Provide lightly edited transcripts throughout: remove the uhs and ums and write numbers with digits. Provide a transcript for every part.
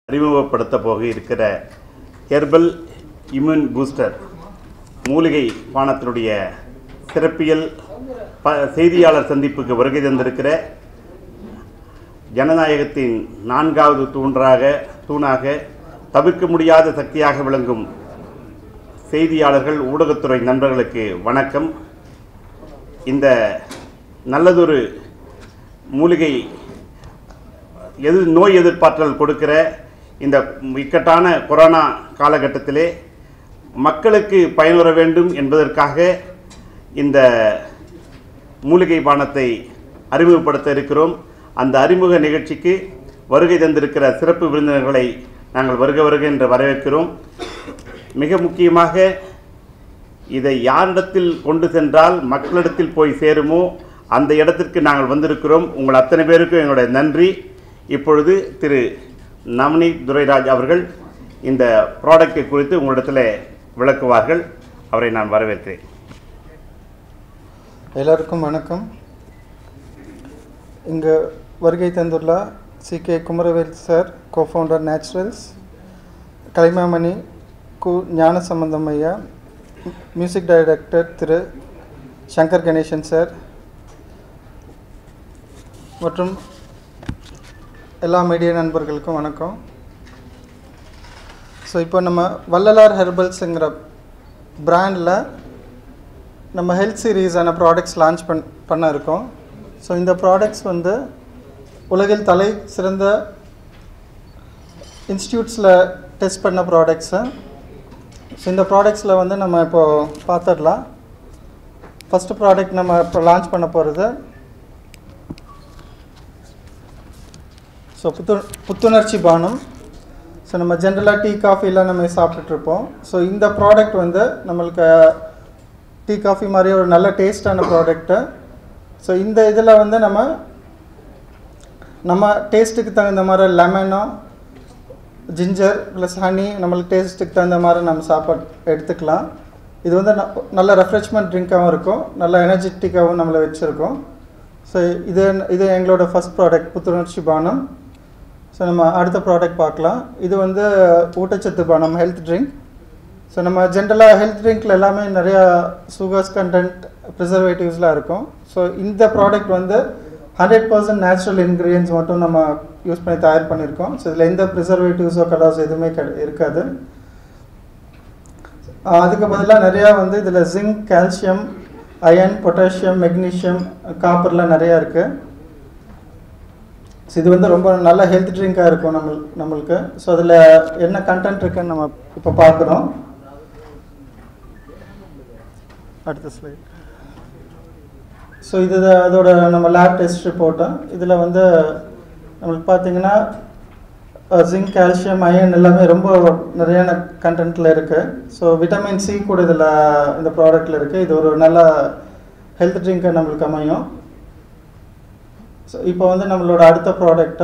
அறிமுகப்படுத்த போக இருக்கிற ஹெர்பல் இம்யூன் பூஸ்டர் மூலிகை பானத்தினுடைய சிறப்பியல் செய்தியாளர் சந்திப்புக்கு வருகை தந்திருக்கிற ஜனநாயகத்தின் நான்காவது தூணாக தவிர்க்க முடியாத சக்தியாக விளங்கும் செய்தியாளர்கள் ஊடகத்துறை நண்பர்களுக்கு வணக்கம். இந்த நல்லதொரு மூலிகை நோய் எதிர்ப்பாற்றல் கொடுக்கிற இந்த இக்கட்டான கொரோனா காலகட்டத்திலே மக்களுக்கு பயனுற வேண்டும் என்பதற்காக இந்த மூலிகை பானத்தை அறிமுகப்படுத்த இருக்கிறோம். அந்த அறிமுக நிகழ்ச்சிக்கு வருகை தந்திருக்கிற சிறப்பு விருந்தினர்களை நாங்கள் வருக என்று வரவேற்கிறோம். மிக முக்கியமாக இதை யாரிடத்தில் கொண்டு சென்றால் மக்களிடத்தில் போய் சேருமோ அந்த இடத்திற்கு நாங்கள் வந்திருக்கிறோம். உங்கள் அத்தனை பேருக்கும் எங்களுடைய நன்றி. இப்பொழுது திரு நவநீத் துரைராஜ் அவர்கள் இந்த ப்ராடக்டை குறித்து உங்களிடத்தில் விளக்குவார்கள். அவரை நான் வரவேற்கிறேன். எல்லாருக்கும் வணக்கம். இங்கு வருகை தந்துள்ள C K. Kumaravel sir, cofounder Naturals, Kalaimamani Ku Gnana Sambandam ஐயா, மியூசிக் டைரக்டர் திரு சங்கர் கணேசன் சார் மற்றும் எல்லா மீடியா நண்பர்களுக்கும் வணக்கம். ஸோ இப்போ நம்ம வள்ளலார் ஹெர்பல்ஸுங்கிற பிராண்டில் நம்ம ஹெல்த் சீரீஸான ப்ராடக்ட்ஸ் லான்ச் பண்ண இருக்கோம். ஸோ இந்த ப்ராடக்ட்ஸ் வந்து உலகில் தலை சிறந்த இன்ஸ்டியூட்ஸில் டெஸ்ட் பண்ண ப்ராடக்ட்ஸு. ஸோ இந்த ப்ராடக்ட்ஸில் வந்து நம்ம இப்போது பார்த்துடலாம். ஃபஸ்ட்டு ப்ராடக்ட் நம்ம இப்போ லான்ச் பண்ண போகிறது ஸோ புத்துணர்ச்சி பானம். ஸோ நம்ம ஜென்ரலாக டீ காஃபிலாம் நம்ம சாப்பிட்டுட்ருப்போம். ஸோ இந்த ப்ராடக்ட் வந்து நம்மளுக்கு டீ காஃபி மாதிரி ஒரு நல்ல டேஸ்டான ப்ராடக்ட்டு. ஸோ இந்த இதில் வந்து நம்ம டேஸ்ட்டுக்கு தகுந்த மாதிரி லெமனோ ஜிஞ்சர் ப்ளஸ் ஹனி நம்மளுக்கு டேஸ்ட்டுக்கு தகுந்த மாதிரி நம்ம சாப்பாடு எடுத்துக்கலாம். இது வந்து நல்ல ரெஃப்ரெஷ்மெண்ட் ட்ரிங்காகவும் இருக்கும், நல்ல எனர்ஜெட்டிக்காகவும் நம்மளை வச்சுருக்கோம். ஸோ இது எங்களோட ஃபஸ்ட் ப்ராடக்ட் புத்துணர்ச்சி பானம். ஸோ நம்ம அடுத்த ப்ராடக்ட் பார்க்கலாம். இது வந்து ஊட்டச்சத்து பானம், ஹெல்த் ட்ரிங்க். ஸோ நம்ம ஜென்ரலாக ஹெல்த் ட்ரிங்க்கில் எல்லாமே நிறையா சுகர்ஸ் கண்டென்ட், ப்ரிசர்வேட்டிவ்ஸ்லாம் இருக்கும். ஸோ இந்த ப்ராடக்ட் வந்து 100% நேச்சுரல் இன்க்ரீடியன்ஸ் மட்டும் நம்ம யூஸ் பண்ணி தயார் பண்ணியிருக்கோம். ஸோ இதில் எந்த ப்ரிசர்வேட்டிவ்ஸோ கலர்ஸ் எதுவுமே இருக்காது. அதுக்கு பதிலாக நிறையா வந்து இதில் zinc, calcium, iron, potassium, magnesium, காப்பர்லாம் நிறையா இருக்குது. ஸோ இது வந்து ரொம்ப நல்ல ஹெல்த் ட்ரிங்காக இருக்கும் நம்மளுக்கு. ஸோ அதில் என்ன கண்டென்ட் இருக்குன்னு நம்ம இப்போ பார்க்குறோம். அடுத்த ஸ்லைட். ஸோ இது அதோட நம்ம லேப் டெஸ்ட் ரிப்போர்ட்டு. இதில் வந்து நம்மளுக்கு பார்த்திங்கன்னா ஜிங்க், கால்சியம், அயன் எல்லாமே ரொம்ப நிறையான கண்டென்ட்டில் இருக்குது. ஸோ விட்டமின் சி கூட இதில் இந்த ப்ராடக்டில் இருக்குது. இது ஒரு நல்ல ஹெல்த் ட்ரிங்காக நம்மளுக்கு அமையும். ஸோ இப்போ வந்து நம்மளோட அடுத்த ப்ராடக்ட்டு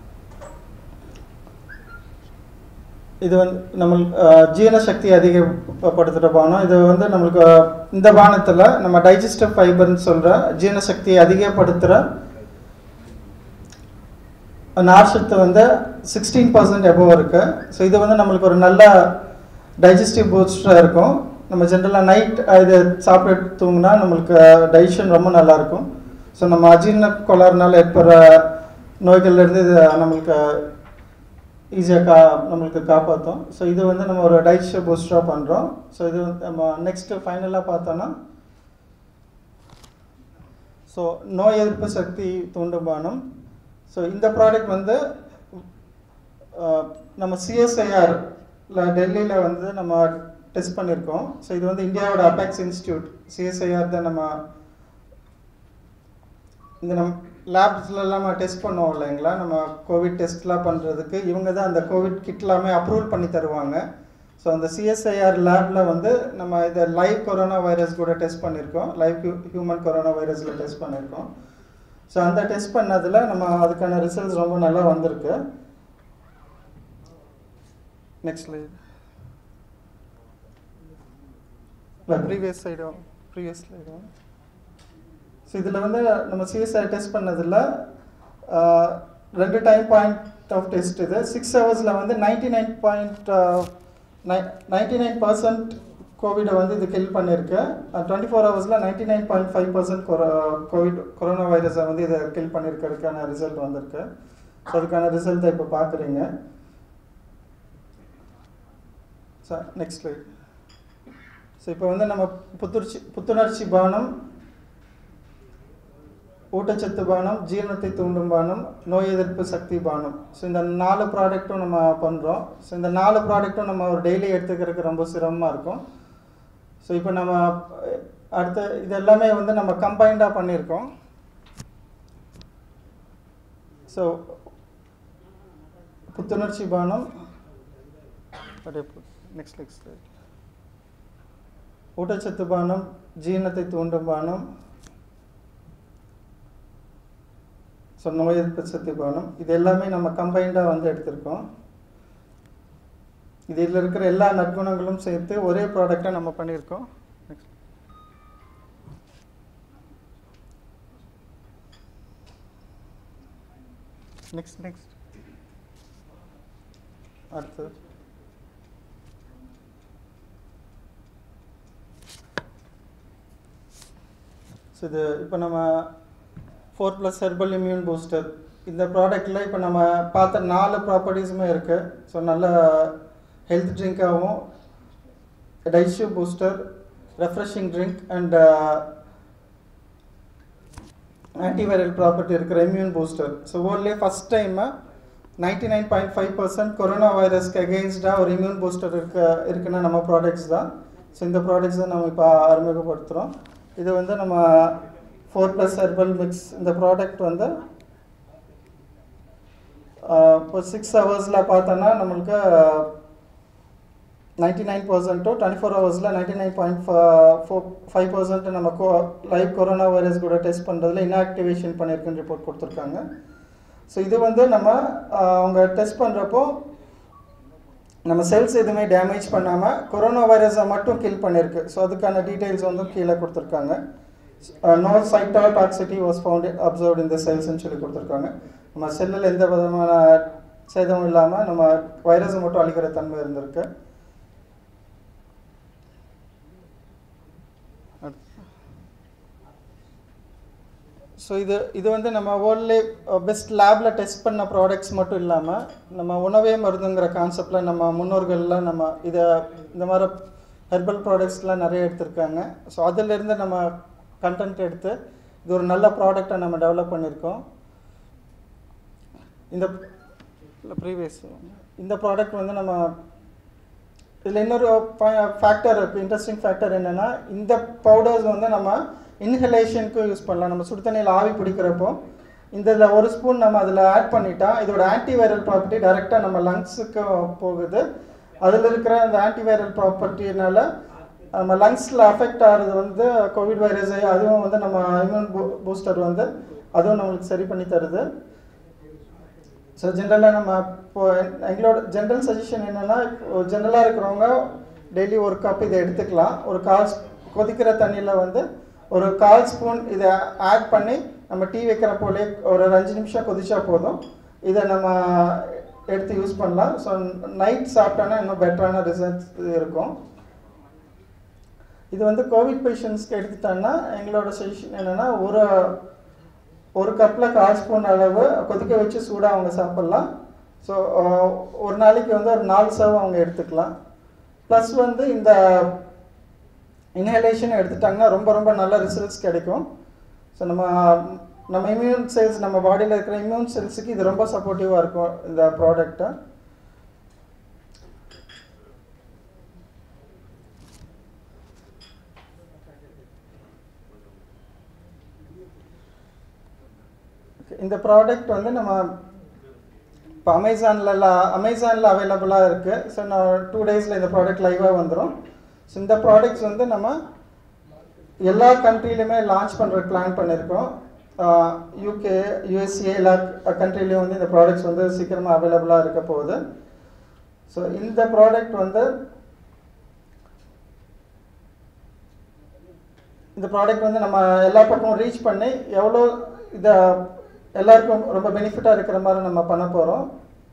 இது வந்து நம்மளுக்கு ஜீரண சக்தி அதிகப்படுத்துகிற பானம். இது வந்து நம்மளுக்கு இந்த பானத்தில் நம்ம டைஜஸ்டிவ் ஃபைபர்னு சொல்கிற ஜீரண சக்தியை அதிகப்படுத்துகிற நார்சத்து வந்து 16% எபோவ் இருக்குது. ஸோ இது வந்து நம்மளுக்கு ஒரு நல்ல டைஜஸ்டிவ் பூஸ்டராக இருக்கும். நம்ம ஜென்ரலாக நைட் இது சாப்பிட்டு தூங்கினா நம்மளுக்கு டைஜஷன் ரொம்ப நல்லாயிருக்கும். ஸோ நம்ம அஜீரண கோளாறுனால ஏற்படுற நோய்கள்லேருந்து இது நம்மளுக்கு ஈஸியாக நம்மளுக்கு காப்பாற்றும். ஸோ இது வந்து நம்ம ஒரு டைஜஸ்டிவ் பூஸ்டராக பண்ணுறோம். ஸோ இது வந்து நம்ம நெக்ஸ்ட்டு ஃபைனலாக பார்த்தோன்னா ஸோ நோய் எதிர்ப்பு சக்தி தூண்டும் பானம். ஸோ இந்த ப்ராடக்ட் வந்து நம்ம சிஎஸ்ஐஆரில் டெல்லியில் வந்து நம்ம டெஸ்ட் பண்ணியிருக்கோம். ஸோ இது வந்து இந்தியாவோட அபெக்ஸ் இன்ஸ்டியூட் சிஎஸ்ஐஆர் தான் நம்ம இந்த லேப்ஸ்லாம் நம்ம டெஸ்ட் பண்ணுவோம் இல்லைங்களா, நம்ம கோவிட் டெஸ்ட்லாம் பண்ணுறதுக்கு இவங்க தான் அந்த கோவிட் கிட்லாமே அப்ரூவல் பண்ணி தருவாங்க. ஸோ அந்த சிஎஸ்ஐஆர் லேபில் வந்து நம்ம இதை லைவ் கொரோனா வைரஸ் கூட டெஸ்ட் பண்ணியிருக்கோம், லைவ் ஹியூமன் கொரோனா வைரஸில் டெஸ்ட் பண்ணியிருக்கோம். ஸோ அந்த டெஸ்ட் பண்ணதில் நம்ம அதுக்கான ரிசல்ட்ஸ் ரொம்ப நல்லா வந்திருக்கு. Next slide. ப்ரீவியஸ் ஸ்லைடும். ஸோ இதில் வந்து நம்ம சிஎஸ்ஐ டெஸ்ட் பண்ணதில் 2 டைம் பாயிண்ட் ஆஃப் டெஸ்ட் இது 6 ஹவர்ஸில் வந்து 99% கோவிடை வந்து இது கில் பண்ணியிருக்கு. 24 ஹவர்ஸில் 99.5% கொரோனா வைரஸை வந்து இதை கில் பண்ணியிருக்கிறதுக்கான ரிசல்ட் வந்திருக்கு. ஸோ அதுக்கான ரிசல்ட்டை இப்போ பார்க்குறீங்க. Sir next slide. ஸோ இப்போ வந்து நம்ம புத்துணர்ச்சி பானம், ஊட்டச்சத்து பானம், ஜீரணத்தை தூண்டும் பானம், நோய் எதிர்ப்பு சக்தி பானம். ஸோ இந்த 4 ப்ராடக்ட்டும் நம்ம பண்ணுறோம். ஸோ இந்த 4 ப்ராடக்ட்டும் நம்ம ஒரு டெய்லி எடுத்துக்கிறதுக்கு ரொம்ப சிரமமாக இருக்கும். ஸோ இப்போ நம்ம அடுத்த இது எல்லாமே வந்து நம்ம கம்பைண்டாக பண்ணியிருக்கோம். ஸோ புத்துணர்ச்சி பானம், நெக்ஸ்ட் ஊட்டச்சத்து பானம், ஜீரணத்தை தூண்டும் பானம், ஸோ நோய் எதிர்ப்பு சக்தி பானம், இது எல்லாமே நம்ம கம்பைண்டாக வந்து எடுத்திருக்கோம். இதில் இருக்கிற எல்லா நற்குணங்களும் சேர்த்து ஒரே ப்ராடக்டாக நம்ம பண்ணியிருக்கோம். நெக்ஸ்ட் அடுத்து ஸோ இது இப்போ நம்ம 4+ ஹெர்பல் இம்யூன் பூஸ்டர், இந்த ப்ராடக்டில் இப்போ நம்ம பார்த்த 4 ப்ராப்பர்ட்டிஸுமே இருக்குது. ஸோ நல்ல ஹெல்த் ட்ரிங்காகவும், digestive booster, refreshing drink and antiviral property இருக்கிற இம்யூன் பூஸ்டர். ஸோ வேர்ல்ட்லேயே ஃபஸ்ட் டைம் 99.5% கொரோனா வைரஸ்க்கு அகெயின்ஸ்டாக ஒரு இம்யூன் பூஸ்டர் இருக்குன்னா நம்ம ப்ராடக்ட்ஸ் தான். ஸோ இந்த ப்ராடக்ட்ஸ் தான் நம்ம இப்போ அறிமுகப்படுத்துகிறோம். இது வந்து நம்ம 4+ ஹெர்பல் மிக்ஸ். இந்த ப்ராடக்ட் வந்து இப்போ 6 ஹவர்ஸில் பார்த்தோன்னா நம்மளுக்கு 99% 24 ஹவர்ஸில் 99.5% நம்ம லைவ் கொரோனா வைரஸ் கூட டெஸ்ட் பண்ணுறதுல இன்ஆக்டிவேஷன் பண்ணியிருக்குன்னு ரிப்போர்ட் கொடுத்துருக்காங்க. ஸோ இது வந்து நம்ம அவங்க டெஸ்ட் பண்ணுறப்போ நம்ம செல்ஸ் எதுவுமே டேமேஜ் பண்ணாமல் கொரோனா வைரஸை மட்டும் கில் பண்ணியிருக்கு. ஸோ அதுக்கான டீட்டெயில்ஸ் வந்து கீழே கொடுத்துருக்காங்க. No cytotoxicity was found observed in the செல்ஸ்ன்னு சொல்லி கொடுத்துருக்காங்க. நம்ம செல்லில் எந்த விதமான சேதமும் இல்லாமல் நம்ம வைரஸை மட்டும் அழிக்கிற தன்மை இருந்திருக்கு. ஸோ இது வந்து நம்ம வேர்ல்ட்லே பெஸ்ட் லேபில் டெஸ்ட் பண்ண ப்ராடக்ட்ஸ் மட்டும் இல்லாமல் நம்ம உணவே மருந்துங்கிற கான்செப்டில் நம்ம முன்னோர்கள்லாம் நம்ம இந்த மாதிரி ஹெர்பல் ப்ராடக்ட்ஸ்லாம் நிறைய எடுத்திருக்காங்க. ஸோ அதிலிருந்து நம்ம கண்டென்ட் எடுத்து இது ஒரு நல்ல ப்ராடக்டை நம்ம டெவலப் பண்ணியிருக்கோம். இந்த ப்ராடக்ட் வந்து நம்ம இதில் இன்னொரு ஃபேக்டர் இருக்குது, இன்ட்ரெஸ்டிங் ஃபேக்டர் என்னென்னா, இந்த பவுடர்ஸ் வந்து நம்ம இன்ஹலேஷனுக்கு யூஸ் பண்ணலாம். நம்ம சுடு தண்ணியில் ஆவி பிடிக்கிறப்போ இதில் 1 ஸ்பூன் நம்ம அதில் ஆட் பண்ணிட்டா இதோட ஆன்டிவைரல் ப்ராப்பர்ட்டி டைரெக்டாக நம்ம லங்ஸுக்கு போகுது. அதில் இருக்கிற அந்த ஆன்டிவைரல் ப்ராப்பர்ட்டினால நம்ம லங்ஸில் அஃபெக்ட் ஆகிறது வந்து கோவிட் வைரஸை அதுவும் வந்து நம்ம இம்யூன் பூஸ்டர் வந்து அதுவும் நம்மளுக்கு சரி பண்ணி தருது. ஸோ ஜென்ரலாக நம்ம இப்போ எங்களோட ஜென்ரல் சஜஷன் என்னென்னா, ஜென்ரலாக இருக்கிறவங்க டெய்லி 1 கப் இதை எடுத்துக்கலாம். ஒரு கொதிக்கிற தண்ணியில் வந்து ஒரு 1/4 ஸ்பூன் இதை ஆட் பண்ணி நம்ம டீ வைக்கிற போலே ஒரு 5 நிமிஷம் கொதிச்சா போதும். இதை நம்ம எடுத்து யூஸ் பண்ணலாம். ஸோ நைட் சாப்பிட்டோன்னா இன்னும் பெட்டரான ரிசல்ட்ஸ் இருக்கும். இது வந்து கோவிட் பேஷண்ட்ஸ்க்கு எடுத்துட்டாங்கன்னா எங்களோட சஜஷன் என்னென்னா, ஒரு கப்பில் 1/4 ஸ்பூன் அளவு கொதிக்க வச்சு சூடாக அவங்க சாப்பிட்லாம். ஸோ ஒரு நாளைக்கு வந்து ஒரு 4 சர்வ் அவங்க எடுத்துக்கலாம். ப்ளஸ் வந்து இந்த இன்ஹலேஷன் எடுத்துட்டாங்கன்னா ரொம்ப ரொம்ப நல்ல ரிசல்ட்ஸ் கிடைக்கும். ஸோ நம்ம இம்யூன் செல்ஸ், நம்ம பாடியில் இருக்கிற இம்யூன் செல்ஸுக்கு இது ரொம்ப சப்போர்ட்டிவாக இருக்கும் இந்த ப்ராடக்டை. இந்த ப்ராடக்ட் வந்து நம்ம இப்போ அமேசானில் அவைலபிளாக இருக்குது. ஸோ நான் 2 டேஸில் இந்த ப்ராடக்ட் லைவாக வந்துடும். ஸோ இந்த ப்ராடக்ட்ஸ் வந்து நம்ம எல்லா கண்ட்ரிலையுமே லான்ச் பண்ணுறதுக்கு பிளான் பண்ணியிருக்கோம். யூகே, யூஎஸ்ஏ எல்லா கண்ட்ரிலையும் வந்து இந்த ப்ராடக்ட்ஸ் வந்து சீக்கிரமாக அவைலபிளாக இருக்க போகுது. ஸோ இந்த ப்ராடக்ட் வந்து நம்ம எல்லா பக்கமும் ரீச் பண்ணி எவ்வளோ இதை எல்லாருக்கும் ரொம்ப பெனிஃபிட்டாக இருக்கிற மாதிரி நம்ம பண்ண போகிறோம்.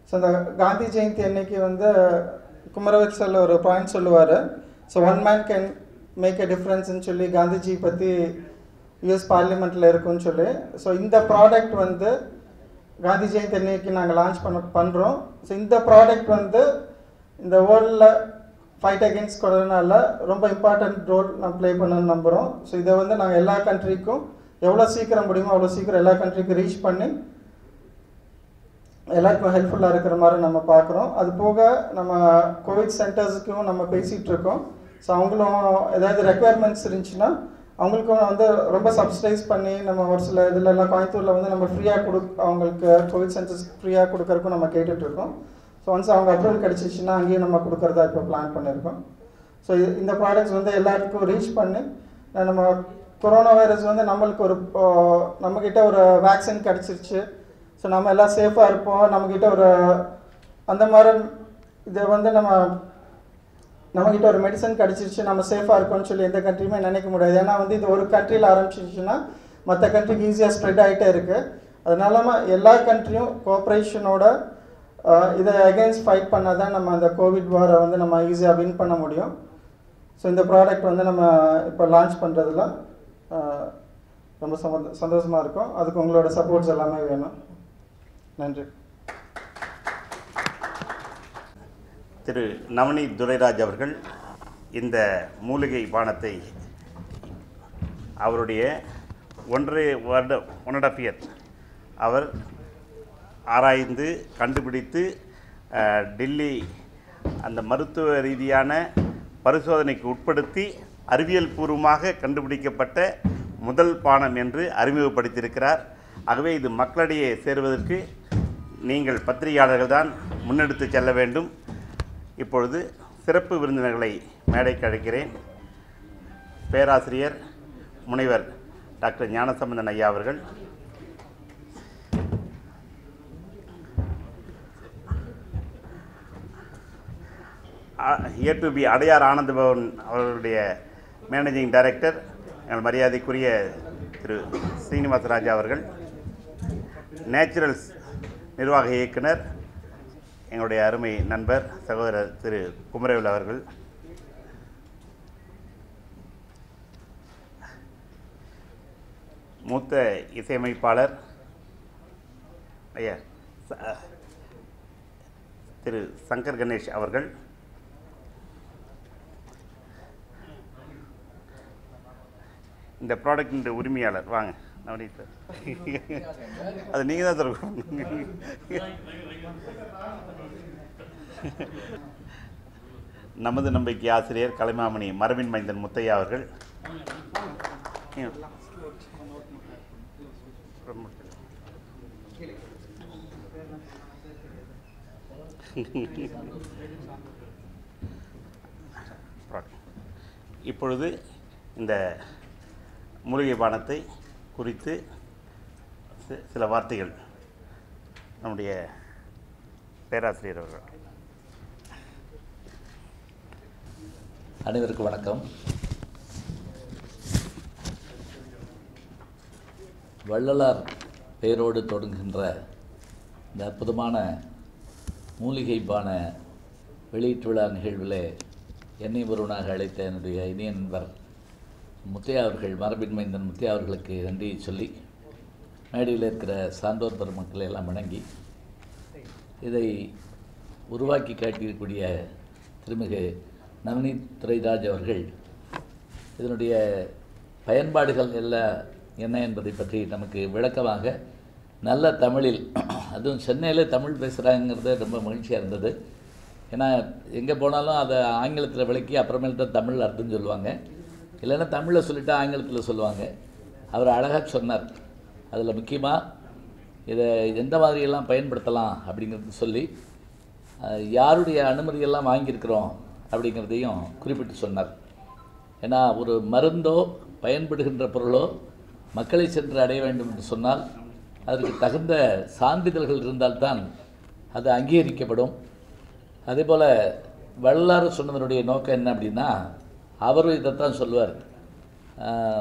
ஸோ அந்த காந்தி ஜெயந்தி அன்னைக்கு வந்து குமரவேல் ஒரு பாயிண்ட் சொல்லுவார். So one man can make a டிஃப்ரென்ஸ்ன்னு சொல்லி காந்திஜி பற்றி யூஎஸ் பார்லிமெண்ட்டில் இருக்குன்னு சொல்லி. ஸோ இந்த ப்ராடக்ட் வந்து காந்தி ஜெயந்தி அன்னைக்கு நாங்கள் லான்ச் பண்ணுறோம். ஸோ இந்த ப்ராடக்ட் வந்து இந்த வேர்ல்டில் ஃபைட் அகெயின்ஸ்ட் கொரோனாவில் ரொம்ப இம்பார்ட்டண்ட் ரோல் நான் ப்ளே பண்ணணும்னு நம்புகிறோம். ஸோ இதை வந்து நாங்கள் எல்லா கண்ட்ரிக்கும் எவ்வளோ சீக்கிரம் முடியுமோ அவ்வளோ சீக்கிரம் எல்லா கண்ட்ரிக்கும் ரீச் பண்ணி எல்லாருக்கும் ஹெல்ப்ஃபுல்லாக இருக்கிற மாதிரி நம்ம பார்க்குறோம். அது போக நம்ம கோவிட் சென்டர்ஸுக்கும் நம்ம பேசிகிட்டு இருக்கோம். ஸோ அவங்களும் ஏதாவது ரெக்குயர்மெண்ட்ஸ் இருந்துச்சுன்னா அவங்களுக்கும் வந்து ரொம்ப சப்சிடைஸ் பண்ணி நம்ம ஒரு சில இதிலெல்லாம் கோயம்புத்தூரில் வந்து நம்ம ஃப்ரீயாக அவங்களுக்கு கோவிட் சென்டர்ஸ் ஃப்ரீயாக கொடுக்கறதுக்கும் நம்ம கேட்டுட்ருக்கோம். ஸோ ஒன்ஸ் அவங்க அப்ரூவல் கிடச்சிச்சின்னா அங்கேயும் நம்ம கொடுக்குறதா இப்போ பிளான் பண்ணியிருக்கோம். ஸோ இந்த ப்ராடக்ட்ஸ் வந்து எல்லாத்துக்கும் ரீச் பண்ணி நம்ம கொரோனா வைரஸ் வந்து நம்மக்கிட்ட ஒரு வேக்சின் கிடச்சிருச்சு. ஸோ நம்ம எல்லாம் சேஃபாக இருப்போம். நம்மக்கிட்ட ஒரு அந்த மாதிரி இதை வந்து நம்மக்கிட்ட ஒரு மெடிசன் கிடச்சிருச்சு, நம்ம சேஃபாக இருக்கோம்னு சொல்லி எந்த கண்ட்ரியுமே நினைக்க முடியாது. ஏன்னா வந்து இது ஒரு கண்ட்ரியில் ஆரம்பிச்சிருச்சுன்னா மற்ற கண்ட்ரிக்கு ஈஸியாக ஸ்ப்ரெட் ஆகிட்டே இருக்குது. அதனால எல்லா கண்ட்ரியும் கோஆப்ரேஷனோட இதை அகெயின்ஸ்ட் ஃபைட் பண்ணால் தான் நம்ம அந்த கோவிட் வாரை வந்து நம்ம ஈஸியாக வின் பண்ண முடியும். ஸோ இந்த ப்ராடக்ட் வந்து நம்ம இப்போ லான்ச் பண்ணுறதுல ரொம்ப சந்தோஷமாக இருக்கும். அதுக்கு உங்களோட சப்போர்ட்ஸ் எல்லாமே வேணும். நன்றி. திரு நவநீத் துரைராஜ் அவர்கள் இந்த மூலிகை பானத்தை அவருடைய 1.5 இயர் அவர் ஆராய்ந்து கண்டுபிடித்து டெல்லி அந்த மருத்துவ ரீதியான பரிசோதனைக்கு உட்படுத்தி அறிவியல் பூர்வமாக கண்டுபிடிக்கப்பட்ட முதல் பானம் என்று அறிமுகப்படுத்தியிருக்கிறார். ஆகவே இது மக்களிடையே சேருவதற்கு நீங்கள் பத்திரிகையாளர்கள் தான் முன்னெடுத்து செல்ல வேண்டும். இப்பொழுது சிறப்பு விருந்தினர்களை மேடைக்கு அழைக்கிறேன். பேராசிரியர் முனைவர் டாக்டர் ஞானசம்பந்தன் ஐயா அவர்கள், A2B அடையார் ஆனந்த பவன் அவர்களுடைய மேனேஜிங் டைரக்டர் எங்கள் மரியாதைக்குரிய திரு ஸ்ரீனிவாசராஜா அவர்கள், நேச்சுரல்ஸ் நிர்வாக இயக்குனர் எங்களுடைய அருமை நண்பர் சகோதரர் திரு குமரவேல் அவர்கள், மூத்த இசையமைப்பாளர் ஐயா திரு சங்கர் கணேஷ் அவர்கள், இந்த ப்ராடக்டின் உரிமையாளர் வாங்க நவநீத் சார், அது நீங்கள் தான் சார். நமது நம்பிக்கை ஆசிரியர் கலைமாமணி மரபின் மைந்தன் முத்தையா அவர்கள், இப்பொழுது இந்த மூலிகை பானத்தை குறித்து சில வார்த்தைகள் நம்முடைய பேராசிரியர் அவர்கள். அனைவருக்கும் வணக்கம். வள்ளலார் பெயரோடு தொடங்குகின்ற இந்த அற்புதமான மூலிகை பான வெளியீட்டு விழா நிகழ்வில் என்னை ஒருவனாக அழைத்த என்னுடைய இனிய நண்பர் முத்தையா அவர்கள், மரபின் மைந்தன் முத்தையா அவர்களுக்கு நன்றியை சொல்லி, மேடையில் இருக்கிற சான்றோர் பெருமக்களை எல்லாம் வணங்கி, இதை உருவாக்கி காட்டியிருக்கக்கூடிய திருமிகு நவநீத் துரைராஜ் அவர்கள் இதனுடைய பயன்பாடுகள் எல்லாம் என்ன என்பதை பற்றி நமக்கு விளக்கமாக நல்ல தமிழில், அதுவும் சென்னையில் தமிழ் பேசுகிறாங்கிறது ரொம்ப மகிழ்ச்சியாக இருந்தது. ஏன்னா எங்கே போனாலும் அதை ஆங்கிலத்தில் விளக்கி அப்புறமேல் தான் தமிழ் அர்த்தம் சொல்லுவாங்க, இல்லைன்னா தமிழில் சொல்லிவிட்டு ஆங்கிலத்தில் சொல்லுவாங்க. அவர் அழகாக சொன்னார். அதில் முக்கியமாக இதை எந்த மாதிரியெல்லாம் பயன்படுத்தலாம் அப்படிங்கிறது சொல்லி, யாருடைய அனுமதியெல்லாம் வாங்கியிருக்கிறோம் அப்படிங்கிறதையும் குறிப்பிட்டு சொன்னார். ஏன்னா ஒரு மருந்தோ பயன்படுகின்ற பொருளோ மக்களை சென்று அடைய வேண்டும் என்று சொன்னால் அதற்கு தகுந்த சான்றிதழ்கள் இருந்தால்தான் அது அங்கீகரிக்கப்படும். அதே போல் வள்ளலார் சொன்னதனுடைய நோக்கம் என்ன அப்படின்னா, அவரும் இதைத்தான் சொல்வார்.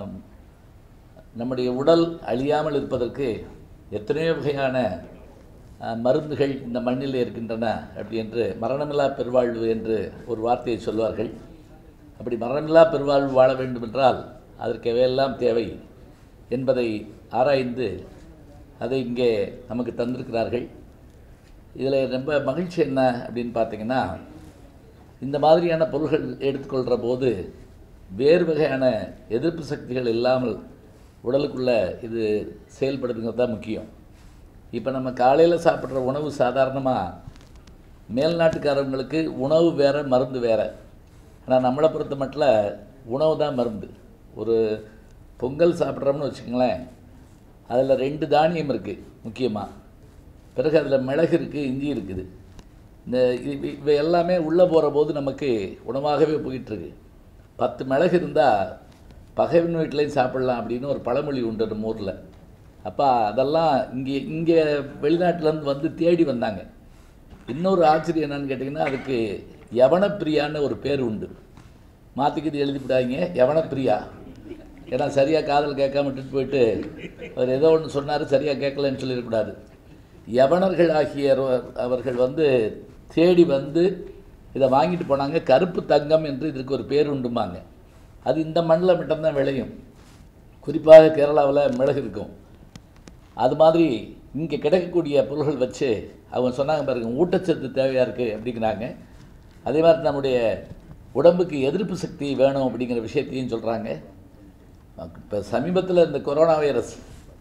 நம்முடைய உடல் அழியாமல் இருப்பதற்கு எத்தனையோ வகையான மருந்துகள் இந்த மண்ணில் இருக்கின்றன அப்படி என்று மரணமில்லா பெருவாழ்வு என்று ஒரு வார்த்தையை சொல்வார்கள். அப்படி மரணமில்லா பெருவாழ்வு வாழ வேண்டுமென்றால் அதற்கு எவையெல்லாம் தேவை என்பதை ஆராய்ந்து அதை இங்கே நமக்கு தந்திருக்கிறார்கள். இதில் ரொம்ப மகிழ்ச்சி என்ன அப்படின்னு பார்த்திங்கன்னா, இந்த மாதிரியான பொருள்கள் எடுத்துக்கொள்கிற போது வேறு வகையான எதிர்ப்பு சக்திகள் இல்லாமல் உடலுக்குள்ளே இது செயல்படுதுங்கிறது தான் முக்கியம். இப்போ நம்ம காலையில் சாப்பிட்ற உணவு சாதாரணமாக மேல்நாட்டுக்காரங்களுக்கு உணவு வேறு மருந்து வேறு. ஆனால் நம்மளை பொறுத்த மட்டும் உணவு தான் மருந்து. ஒரு பொங்கல் சாப்பிட்றோம்னு வச்சுக்கோங்களேன், அதில் 2 தானியம் இருக்குது முக்கியமாக. பிறகு அதில் மிளகு இருக்குது, இஞ்சி இருக்குது. இந்த இவை எல்லாமே உள்ளே போகிற போது நமக்கு உணவாகவே போயிட்டுருக்கு. 10 மிளகு இருந்தால் பகைவன் வீட்டிலையும் சாப்பிட்லாம் அப்படின்னு ஒரு பழமொழி உண்டு நம்ம ஊரில். அப்போ அதெல்லாம் இங்கே வெளிநாட்டிலேருந்து வந்து தேடி வந்தாங்க. இன்னொரு ஆச்சரியம் என்னன்னு கேட்டிங்கன்னா, அதுக்கு யவனப்பிரியான்னு ஒரு பேர் உண்டு. மாற்றிக்கிட்டு எழுதிவிடாதீங்க, யவனப்பிரியா. ஏன்னா சரியாக காதல் கேட்காம விட்டுட்டு போயிட்டு அவர் ஏதோ ஒன்று சொன்னார், சரியாக கேட்கலன்னு சொல்லிடக்கூடாது. யவனர்கள் ஆகிய அவர்கள் வந்து தேடி வந்து இதை வாங்கிட்டு போனாங்க. கருப்பு தங்கம் என்று இதற்கு ஒரு பேர் உண்டுமாங்க. அது இந்த மண்ணில் மட்டும்தான் விளையும். குறிப்பாக கேரளாவில் மிளகு இருக்கும். அது மாதிரி இங்கே கிடைக்கக்கூடிய பொருள்கள் வச்சு அவங்க சொன்னாங்க பாருங்க, ஊட்டச்சத்து தேவையாக இருக்குது அப்படிங்கிறாங்க. அதே மாதிரி நம்முடைய உடம்புக்கு எதிர்ப்பு சக்தி வேணும் அப்படிங்கிற விஷயத்தையும் சொல்கிறாங்க. இப்போ சமீபத்தில் இந்த கொரோனா வைரஸ்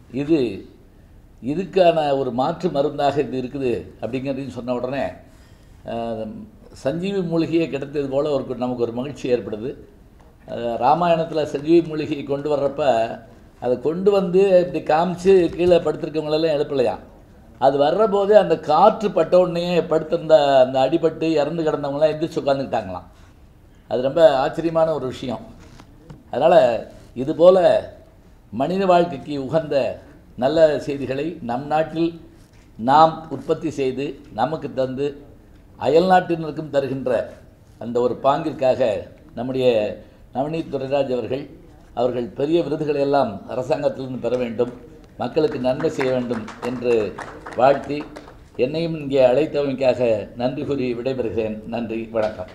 இதுக்கான ஒரு மாற்று மருந்தாக இது இருக்குது அப்படிங்கிறதையும் சொன்ன உடனே சஞ்சீவி மூலிகையை கிடைத்தது போல் நமக்கு ஒரு மகிழ்ச்சி ஏற்படுது. ராமாயணத்தில் சஞ்சீவி மூலிகையை கொண்டு வர்றப்ப அதை கொண்டு வந்து இப்படி காமிச்சு கீழே படுத்திருக்கவங்களெல்லாம் எழுப்பலையாம். அது வர்ற போது அந்த காற்று பட்ட உடனே படுத்திருந்த அந்த அடிபட்டு இறந்து கிடந்தவங்களாம் எந்திரிச்சு உட்காந்துக்கிட்டாங்களாம். அது ரொம்ப ஆச்சரியமான ஒரு விஷயம். அதனால் இதுபோல் மனித வாழ்க்கைக்கு உகந்த நல்ல செய்திகளை நம் நாட்டில் நாம் உற்பத்தி செய்து நமக்கு தந்து அயல் நாட்டினருக்கும் தருகின்ற அந்த ஒரு பாங்கிற்காக நம்முடைய நவநீத் துரைராஜ் அவர்கள் பெரிய விருதுகளை எல்லாம் அரசாங்கத்திலிருந்து பெற வேண்டும், மக்களுக்கு நன்மை செய்ய வேண்டும் என்று வாழ்த்தி என்னையும் இங்கே அழைத்தவனுக்காக நன்றி கூறி விடைபெறுகிறேன். நன்றி, வணக்கம்.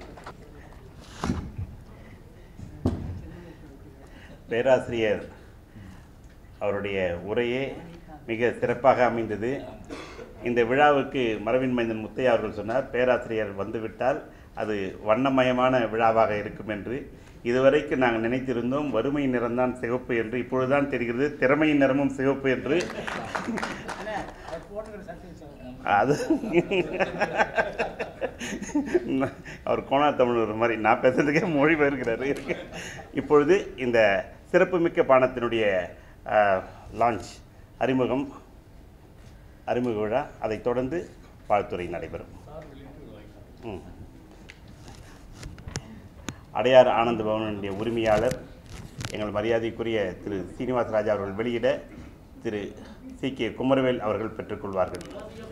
பேராசிரியர் அவருடைய உரையே மிக சிறப்பாக அமைந்தது. இந்த விழாவுக்கு மரபின் மைந்தன் முத்தையா அவர்கள் சொன்னார், பேராசிரியர் வந்துவிட்டால் அது வண்ணமயமான விழாவாக இருக்கும் என்று. இதுவரைக்கும் நாங்கள் நினைத்திருந்தோம் வறுமை நிறம்தான் சிவப்பு என்று. இப்பொழுதுதான் தெரிகிறது திறமையின் நிறமும் சிவப்பு என்று. அது அவர் கோணா தமிழ் மாதிரி நான் பேசுறதுக்கே மொழிபெயர்க்கிறாரு. இப்பொழுது இந்த சிறப்புமிக்க பானத்தினுடைய லான்ச் அறிமுக விழா, அதைத் தொடர்ந்து வாழ்த்துறை நடைபெறும். அடையார் ஆனந்த பவனுடைய உரிமையாளர் எங்கள் மரியாதைக்குரிய திரு சீனிவாசராஜா அவர்கள் வெளியிட திரு சி.கே. குமரவேல் அவர்கள் பெற்றுக்கொள்வார்கள்.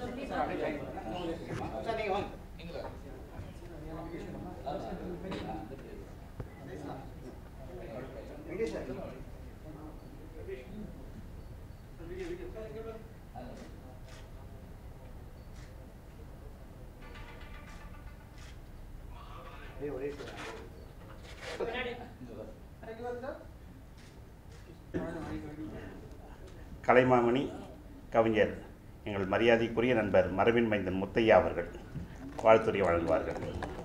கலைமாமணி கவிஞர் எங்கள் மரியாதைக்குரிய நண்பர் மரபின் மைந்தன் முத்தையா அவர்கள் வாழ்த்துரை வழங்குவார்கள்.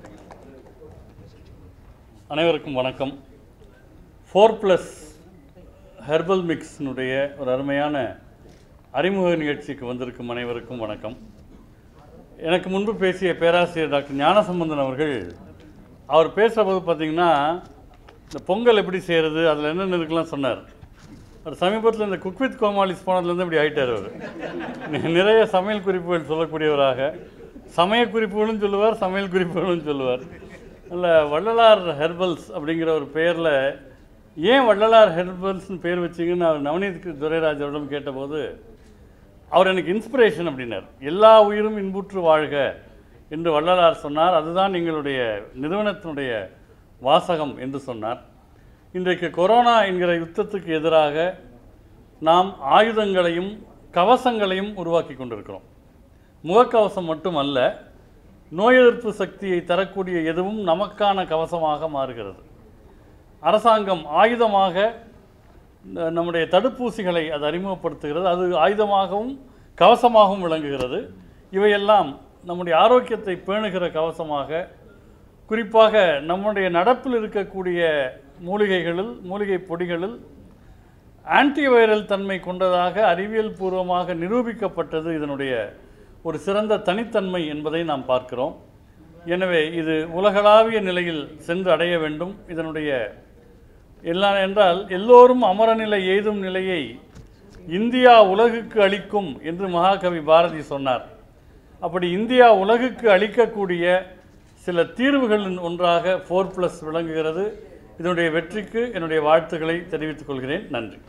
அனைவருக்கும் வணக்கம். 4+ ஹெர்பல் மிக்ஸினுடைய ஒரு அருமையான அறிமுக நிகழ்ச்சிக்கு வந்திருக்கும் அனைவருக்கும் வணக்கம். எனக்கு முன்பு பேசிய பேராசிரியர் டாக்டர் ஞானசம்பந்தன் அவர் பேசுகிற போது பார்த்திங்கன்னா இந்த பொங்கல் எப்படி செய்கிறது, அதில் என்னென்ன இருக்குலாம் சொன்னார். அவர் சமீபத்தில் இந்த குக் வித் கோமாளிஸ் போனதுலேருந்து இப்படி ஆகிட்டார். அவர் நிறைய சமையல் குறிப்புகள் சொல்லக்கூடியவராக சமய குறிப்புகளும் சொல்லுவார், சமையல் குறிப்புகளும் சொல்லுவார். அதில் வள்ளலார் ஹெர்பல்ஸ் அப்படிங்கிற ஒரு பெயரில் ஏன் வள்ளலார் ஹெர்பல்ஸ்னு பேர் வச்சிங்கன்னு அவர் நவநீத் துரைராஜ் அவரிடம் கேட்டபோது அவர் எனக்கு இன்ஸ்பிரேஷன் அப்படின்னார். எல்லா உயிரும் இன்புற்று வாழ்க என்று வள்ளலார் சொன்னார். அதுதான் எங்களுடைய நிறுவனத்தினுடைய வாசகம் என்று சொன்னார். இன்றைக்கு கொரோனா என்கிற யுத்தத்துக்கு எதிராக நாம் ஆயுதங்களையும் கவசங்களையும் உருவாக்கி கொண்டிருக்கிறோம். முகக்கவசம் மட்டுமல்ல, நோய் எதிர்ப்பு சக்தியை தரக்கூடிய எதுவும் நமக்கான கவசமாக மாறுகிறது. அரசாங்கம் ஆயுதமாக நம்முடைய தடுப்பூசிகளை அது அறிமுகப்படுத்துகிறது. அது ஆயுதமாகவும் கவசமாகவும் விளங்குகிறது. இவையெல்லாம் நம்முடைய ஆரோக்கியத்தை பேணுகிற கவசமாக, குறிப்பாக நம்முடைய நடப்பில் இருக்கக்கூடிய மூலிகை பொடிகளில் ஆன்டிவைரல் தன்மை கொண்டதாக அறிவியல் பூர்வமாக நிரூபிக்கப்பட்டது இதனுடைய ஒரு சிறந்த தனித்தன்மை என்பதை நாம் பார்க்கிறோம். எனவே இது உலகளாவிய நிலையில் சென்று அடைய வேண்டும். இதனுடைய என்றால் எல்லோரும் அமரநிலை எய்தும் நிலையை இந்தியா உலகுக்கு அளிக்கும் என்று மகாகவி பாரதி சொன்னார். அப்படி இந்தியா உலகுக்கு அளிக்கக்கூடிய சில தீர்வுகளின் ஒன்றாக 4+ விளங்குகிறது. இதனுடைய வெற்றிக்கு என்னுடைய வாழ்த்துக்களை தெரிவித்துக் கொள்கிறேன். நன்றி.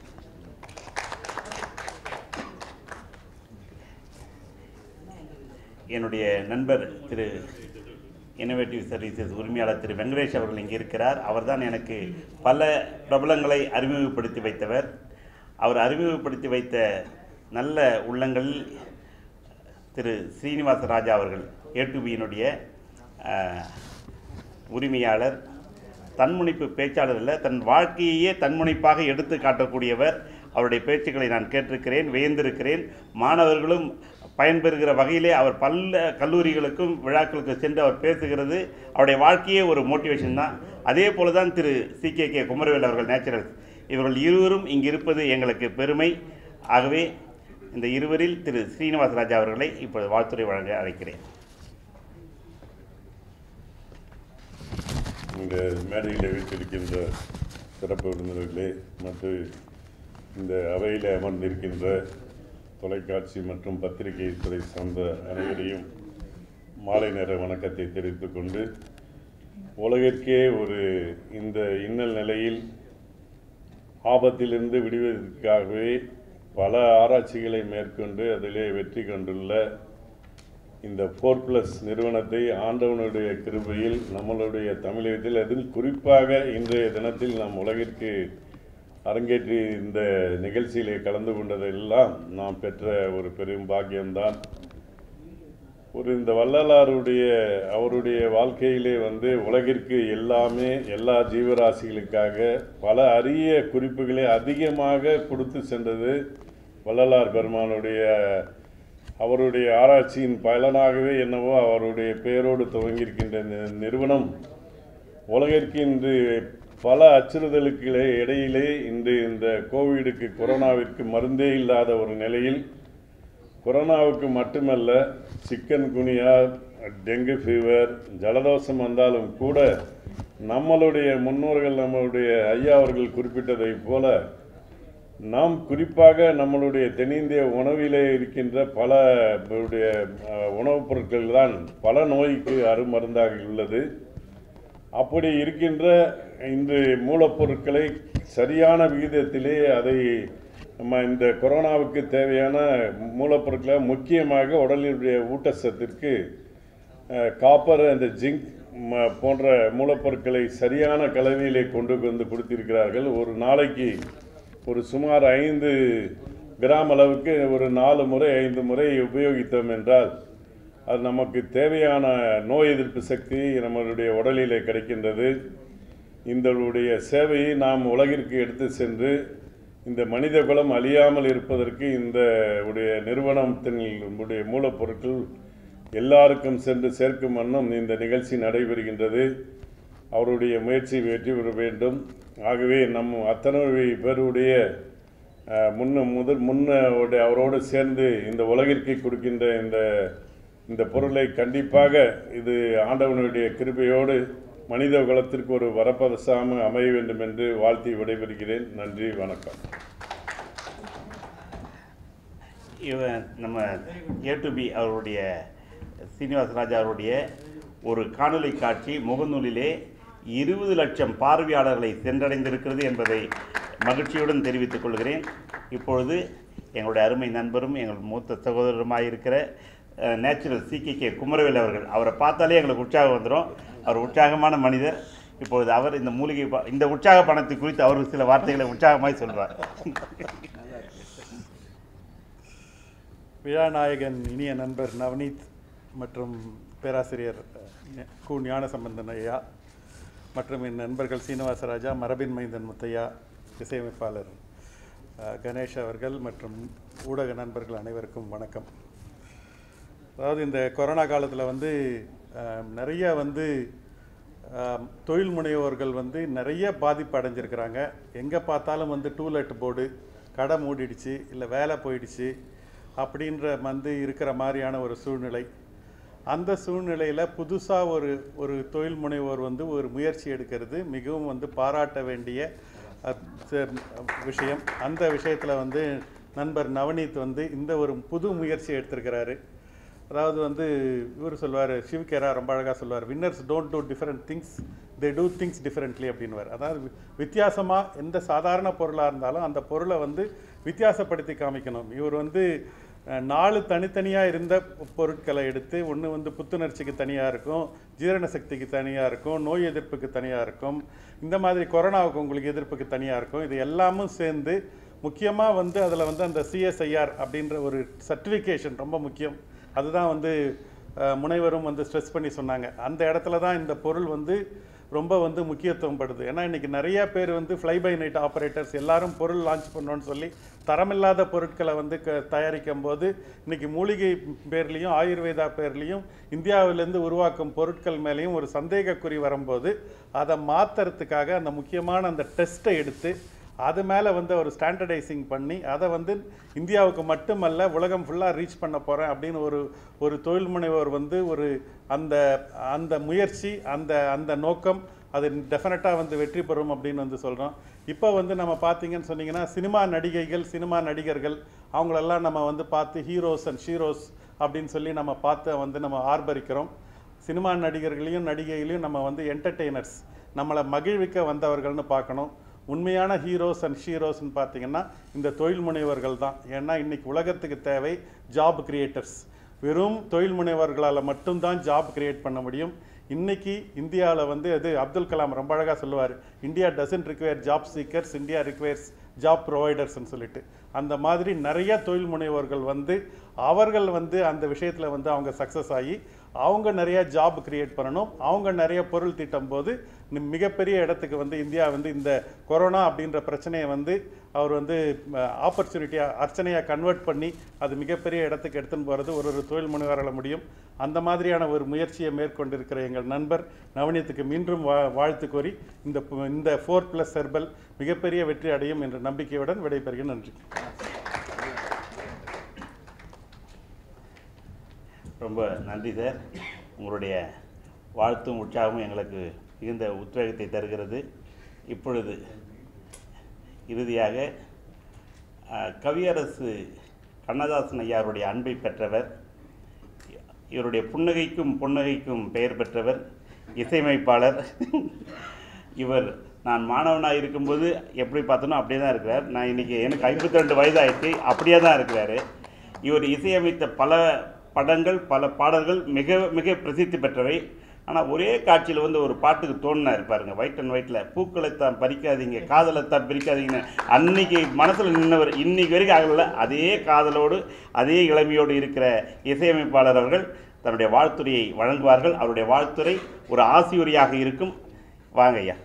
என்னுடைய நண்பர் திரு இன்னோவேட்டிவ் சர்வீசஸ் உரிமையாளர் திரு வெங்கடேஷ் அவர்கள் இங்கே இருக்கிறார். அவர்தான் எனக்கு பல பிரபலங்களை அறிமுகப்படுத்தி வைத்தவர். அவர் அறிமுகப்படுத்தி வைத்த நல்ல உள்ளங்களில் திரு ஸ்ரீனிவாச ராஜா அவர்கள் A2Bயினுடைய உரிமையாளர், தன்முனைப்பு பேச்சாளர் அல்ல, தன் வாழ்க்கையையே தன்முனைப்பாக எடுத்து காட்டக்கூடியவர். அவருடைய பேச்சுக்களை நான் கேட்டிருக்கிறேன், வியந்திருக்கிறேன். மாணவர்களும் பயன்பெறுகிற வகையிலே அவர் பல கல்லூரிகளுக்கும் விழாக்களுக்கு சென்று அவர் பேசுகிறது. அவருடைய வாழ்க்கையே ஒரு மோட்டிவேஷன் தான். அதே போல தான் திரு CKK குமரவேல் அவர்கள் நேச்சுரல்ஸ். இவர்கள் இருவரும் இங்கு இருப்பது எங்களுக்கு பெருமை. ஆகவே இந்த இருவரில் திரு ஸ்ரீனிவாச ராஜா அவர்களை இப்பொழுது வாழ்த்துரை வழங்க அழைக்கிறேன். இந்த மேடையில் வைத்திருக்கின்ற சிறப்பு விருந்தினர்களே மற்றும் இந்த அவையில் அமர்ந்திருக்கின்ற தொலைக்காட்சி மற்றும் பத்திரிகை துறை சார்ந்த அனைவரையும் மாலை நேர வணக்கத்தை தெரிவித்துக் கொண்டு, உலகிற்கே இந்த இன்னல் நிலையில் ஆபத்திலிருந்து விடுவதற்காகவே பல ஆராய்ச்சிகளை மேற்கொண்டு அதிலே வெற்றி கண்டுள்ள இந்த 4+ நிறுவனத்தை ஆண்டவனுடைய கிருபையில் நம்மளுடைய தமிழகத்தில், அதில் குறிப்பாக இன்றைய தினத்தில் நாம் உலகிற்கு அரங்கேற்றி இந்த நிகழ்ச்சியிலே கலந்து கொண்டதெல்லாம் நாம் பெற்ற ஒரு பெரும் பாக்கியம்தான். இந்த அவருடைய வாழ்க்கையிலே உலகிற்கு எல்லா ஜீவராசிகளுக்காக பல அரிய குறிப்புகளை அதிகமாக கொடுத்து சென்றது வள்ளலார் பெருமானுடைய அவருடைய ஆராய்ச்சியின் பலனாகவே என்னவோ அவருடைய பெயரோடு துவங்கியிருக்கின்ற நிறுவனம் உலகிற்கு இன்று பல அச்சுறுத்தலுக்கு இடையிலே இன்று இந்த கொரோனாவிற்கு மருந்தே இல்லாத ஒரு நிலையில், கொரோனாவுக்கு மட்டுமல்ல, சிக்கன் குனியா, டெங்கு ஃபீவர், ஜலதோஷம் வந்தாலும் கூட நம்மளுடைய முன்னோர்கள், நம்மளுடைய ஐயா அவர்கள் குறிப்பிட்டதை போல நாம் குறிப்பாக நம்மளுடைய தென்னிந்திய உணவிலே இருக்கின்ற பல உணவுப் பொருட்கள் தான் பல நோய்க்கு அருமருந்தாக உள்ளது. அப்படி இருக்கின்ற இந்த மூலப்பொருட்களை சரியான விகிதத்திலே அதை நம்ம இந்த கொரோனாவுக்கு தேவையான மூலப்பொருட்களை முக்கியமாக உடலினுடைய ஊட்டச்சத்திற்கு காப்பர், அந்த ஜிங்க் போன்ற மூலப்பொருட்களை சரியான கலவையிலே கொண்டு வந்து கொடுத்திருக்கிறார்கள். ஒரு நாளைக்கு சுமார் 5 கிராம் அளவுக்கு 4 முறை 5 முறை உபயோகித்தோம் என்றால் அது நமக்கு தேவையான நோய் எதிர்ப்பு சக்தி நம்மளுடைய உடலிலே கிடைக்கின்றது. இந்தளுடைய சேவையை நாம் உலகிற்கு எடுத்து சென்று இந்த மனித குலம் அழியாமல் இருப்பதற்கு இந்த நிறுவனத்தினுடைய மூலப்பொருட்கள் எல்லாருக்கும் சென்று சேர்க்கும் வண்ணம் இந்த நிகழ்ச்சி நடைபெறுகின்றது. அவருடைய முயற்சி வெற்றி பெற வேண்டும். ஆகவே அத்தனை பேருடைய அவரோடு சேர்ந்து இந்த உலகிற்கு கொடுக்கின்ற இந்த பொருளை கண்டிப்பாக இது ஆண்டவனுடைய கிருபையோடு மனித குலத்திற்கு ஒரு வரப்பிரசாதமாக அமைய வேண்டும் என்று வாழ்த்தி விடைபெறுகிறேன். நன்றி, வணக்கம். நம்ம A2B அவருடைய சீனிவாச ராஜா அவருடைய ஒரு காணொலி காட்சி முகநூலிலே 20 லட்சம் பார்வையாளர்களை சென்றடைந்திருக்கிறது என்பதை மகிழ்ச்சியுடன் தெரிவித்துக் கொள்கிறேன். இப்பொழுது எங்களுடைய அருமை நண்பரும் எங்கள் மூத்த சகோதரருமாயிருக்கிற நேச்சுரல் CKK குமரவேல் அவர்கள், அவரை பார்த்தாலே எங்களுக்கு உற்சாகம் வந்துடும். அவர் உற்சாகமான மனிதர். இப்பொழுது அவர் இந்த உற்சாக பணத்தை குறித்து அவருக்கு சில வார்த்தைகளை உற்சாகமாய் சொல்வார். விழாநாயகன் இனிய நண்பர் நவநீத் மற்றும் பேராசிரியர் கு ஞானசம்பந்தன் ஐயா மற்றும் என் நண்பர்கள் சீனிவாசராஜா, மரபின் மைந்தன் முத்தையா, இசையமைப்பாளர் கணேஷ் அவர்கள் மற்றும் ஊடக நண்பர்கள் அனைவருக்கும் வணக்கம். அதாவது இந்த கொரோனா காலத்தில் வந்து நிறைய வந்து தொழில் முனைவோர்கள் வந்து நிறைய பாதிப்பு அடைஞ்சிருக்கிறாங்க. எங்கே பார்த்தாலும் வந்து டூலெட் போர்டு, கடை மூடிடுச்சு, இல்லை வேலை போயிடுச்சு அப்படின்ற வந்து இருக்கிற மாதிரியான ஒரு சூழ்நிலை. அந்த சூழ்நிலையில் புதுசாக ஒரு தொழில் முனைவோர் வந்து ஒரு முயற்சி எடுக்கிறது மிகவும் வந்து பாராட்ட வேண்டிய விஷயம். அந்த விஷயத்தில் வந்து நண்பர் நவநீத் வந்து இந்த ஒரு புது முயற்சி எடுத்திருக்கிறாரு. அதாவது வந்து இவர் சொல்வார், சிவகேரா ரொம்ப அழகாக சொல்வார், winners don't do different things, they do things differently அப்படின்வார். அதாவது வித்தியாசமாக எந்த சாதாரண பொருளாக இருந்தாலும் அந்த பொருளை வந்து வித்தியாசப்படுத்தி காமிக்கணும். இவர் வந்து 4 தனித்தனியாக இருந்த பொருட்களை எடுத்து, ஒன்று வந்து புத்துணர்ச்சிக்கு தனியாக இருக்கும், ஜீரண சக்திக்கு தனியாக இருக்கும், நோய் எதிர்ப்புக்கு தனியாக இருக்கும், இந்த மாதிரி கொரோனாவுக்கு உங்களுக்கு எதிர்ப்புக்கு தனியாக இருக்கும். இது எல்லாமும் சேர்ந்து முக்கியமாக வந்து அதில் வந்து அந்த CSIR அப்படின்ற ஒரு சர்டிஃபிகேஷன் ரொம்ப முக்கியம். அதுதான் வந்து முனைவரும் வந்து ஸ்ட்ரெஸ் பண்ணி சொன்னாங்க. அந்த இடத்துல தான் இந்த பொருள் வந்து ரொம்ப வந்து முக்கியத்துவம் படுது. ஏன்னா இன்றைக்கி நிறையா பேர் வந்து ஃப்ளை பை நைட் ஆப்ரேட்டர்ஸ் எல்லாரும் பொருள் லான்ச் பண்ணோன்னு சொல்லி தரமில்லாத பொருட்களை வந்து தயாரிக்கும் போது இன்றைக்கி மூலிகை பேர்லேயும் ஆயுர்வேதா பேர்லேயும் இந்தியாவிலேருந்து உருவாக்கும் பொருட்கள் மேலேயும் ஒரு சந்தேகக்குறி வரும்போது அதை மாற்றுறதுக்காக அந்த முக்கியமான அந்த டெஸ்ட்டை எடுத்து அது மேலே வந்து ஒரு ஸ்டாண்டர்டைசிங் பண்ணி அதை வந்து இந்தியாவுக்கு மட்டுமல்ல உலகம் ஃபுல்லாக ரீச் பண்ண போகிறேன் அப்படின்னு ஒரு தொழில் முனைவோர் வந்து ஒரு அந்த முயற்சி அந்த நோக்கம் அது டெஃபினட்டாக வந்து வெற்றி பெறும் அப்படின்னு வந்து சொல்கிறோம். இப்போ வந்து நம்ம பார்த்தீங்கன்னு சொன்னீங்கன்னா சினிமா நடிகைகள், சினிமா நடிகர்கள் அவங்களெல்லாம் நம்ம வந்து பார்த்து ஹீரோஸ் அண்ட் ஷீரோஸ் அப்படின்னு சொல்லி நம்ம பார்த்து வந்து நம்ம ஆர்ப்பரிக்கிறோம். சினிமா நடிகர்களையும் நடிகைகளையும் நம்ம வந்து என்டர்டெய்னர்ஸ், நம்மளை மகிழ்விக்க வந்தவர்கள்னு பார்க்கணும். உண்மையான ஹீரோஸ் அண்ட் ஷீரோஸ்ன்னு பார்த்தீங்கன்னா இந்த தொழில் முனைவர்கள் தான். ஏன்னா இன்றைக்கி உலகத்துக்கு தேவை ஜாப் கிரியேட்டர்ஸ். வெறும் தொழில் முனைவர்களால் மட்டும்தான் ஜாப் கிரியேட் பண்ண முடியும். இன்றைக்கி இந்தியாவில் வந்து அது அப்துல் கலாம் ரொம்ப அழகாக சொல்லுவார், India doesn't require job seekers, India requires job ப்ரொவைடர்ஸ்ன்னு சொல்லிட்டு. அந்த மாதிரி நிறைய தொழில் முனைவோர்கள் வந்து அவர்கள் வந்து அந்த விஷயத்தில் வந்து அவங்க சக்ஸஸ் ஆகி அவங்க நிறைய ஜாப் கிரியேட் பண்ணணும். அவங்க நிறைய பொருள் தீட்டும் போது மிகப்பெரிய இடத்துக்கு வந்து இந்தியா வந்து இந்த கொரோனா அப்படின்ற பிரச்சனையை வந்து அவர் வந்து ஆப்பர்ச்சுனிட்டியாக அர்ச்சனையாக கன்வெர்ட் பண்ணி அது மிகப்பெரிய இடத்துக்கு எடுத்துன்னு போகிறது ஒரு தொழில் முனைவரால் முடியும். அந்த மாதிரியான ஒரு முயற்சியை மேற்கொண்டிருக்கிற எங்கள் நண்பர் நவநீத்துக்கு மீண்டும் வாழ்த்து கோரி இந்த 4+ ஹெர்பல் மிகப்பெரிய வெற்றி அடையும் என்ற நம்பிக்கையுடன் விடைபெறுகிறேன். நன்றி. ரொம்ப நன்றி சார். உங்களுடைய வாழ்த்தும் உற்சாகமும் எங்களுக்கு மிகுந்த உத்வேகத்தை தருகிறது. இப்பொழுது இறுதியாக கவியரசு கண்ணதாசன் ஐயாருடைய அன்பை பெற்றவர், இவருடைய புன்னகைக்கும் பொன்னகைக்கும் பெயர் பெற்றவர், இசையமைப்பாளர். இவர் நான் மாணவனாக இருக்கும்போது எப்படி பார்த்தனோ அப்படியே தான் இருக்கிறார். நான் இன்றைக்கி எனக்கு 52 வயதாகிட்டு அப்படியே தான் இருக்கிறார். இவர் இசையமைத்த பல படங்கள், பல பாடல்கள் மிக மிக பிரசித்தி பெற்றவை. ஆனால் ஒரே காட்சியில் வந்து ஒரு பாட்டுக்கு தோணுனா இருப்பாருங்க, ஒயிட் அண்ட் ஒயிட்டில், பூக்களைத்தான் பறிக்காதீங்க, காதலைத்தான் பிரிக்காதீங்கன்னு அன்னைக்கு மனசில் நின்றவர் இன்னைக்கு வரைக்கும் ஆகல. அதே காதலோடு அதே இளமையோடு இருக்கிற இசையமைப்பாளர் அவர்கள் தன்னுடைய வாழ்த்துறையை வழங்குவார்கள். அவருடைய வாழ்த்துறை ஒரு ஆசியுரையாக இருக்கும். வாங்க ஐயா.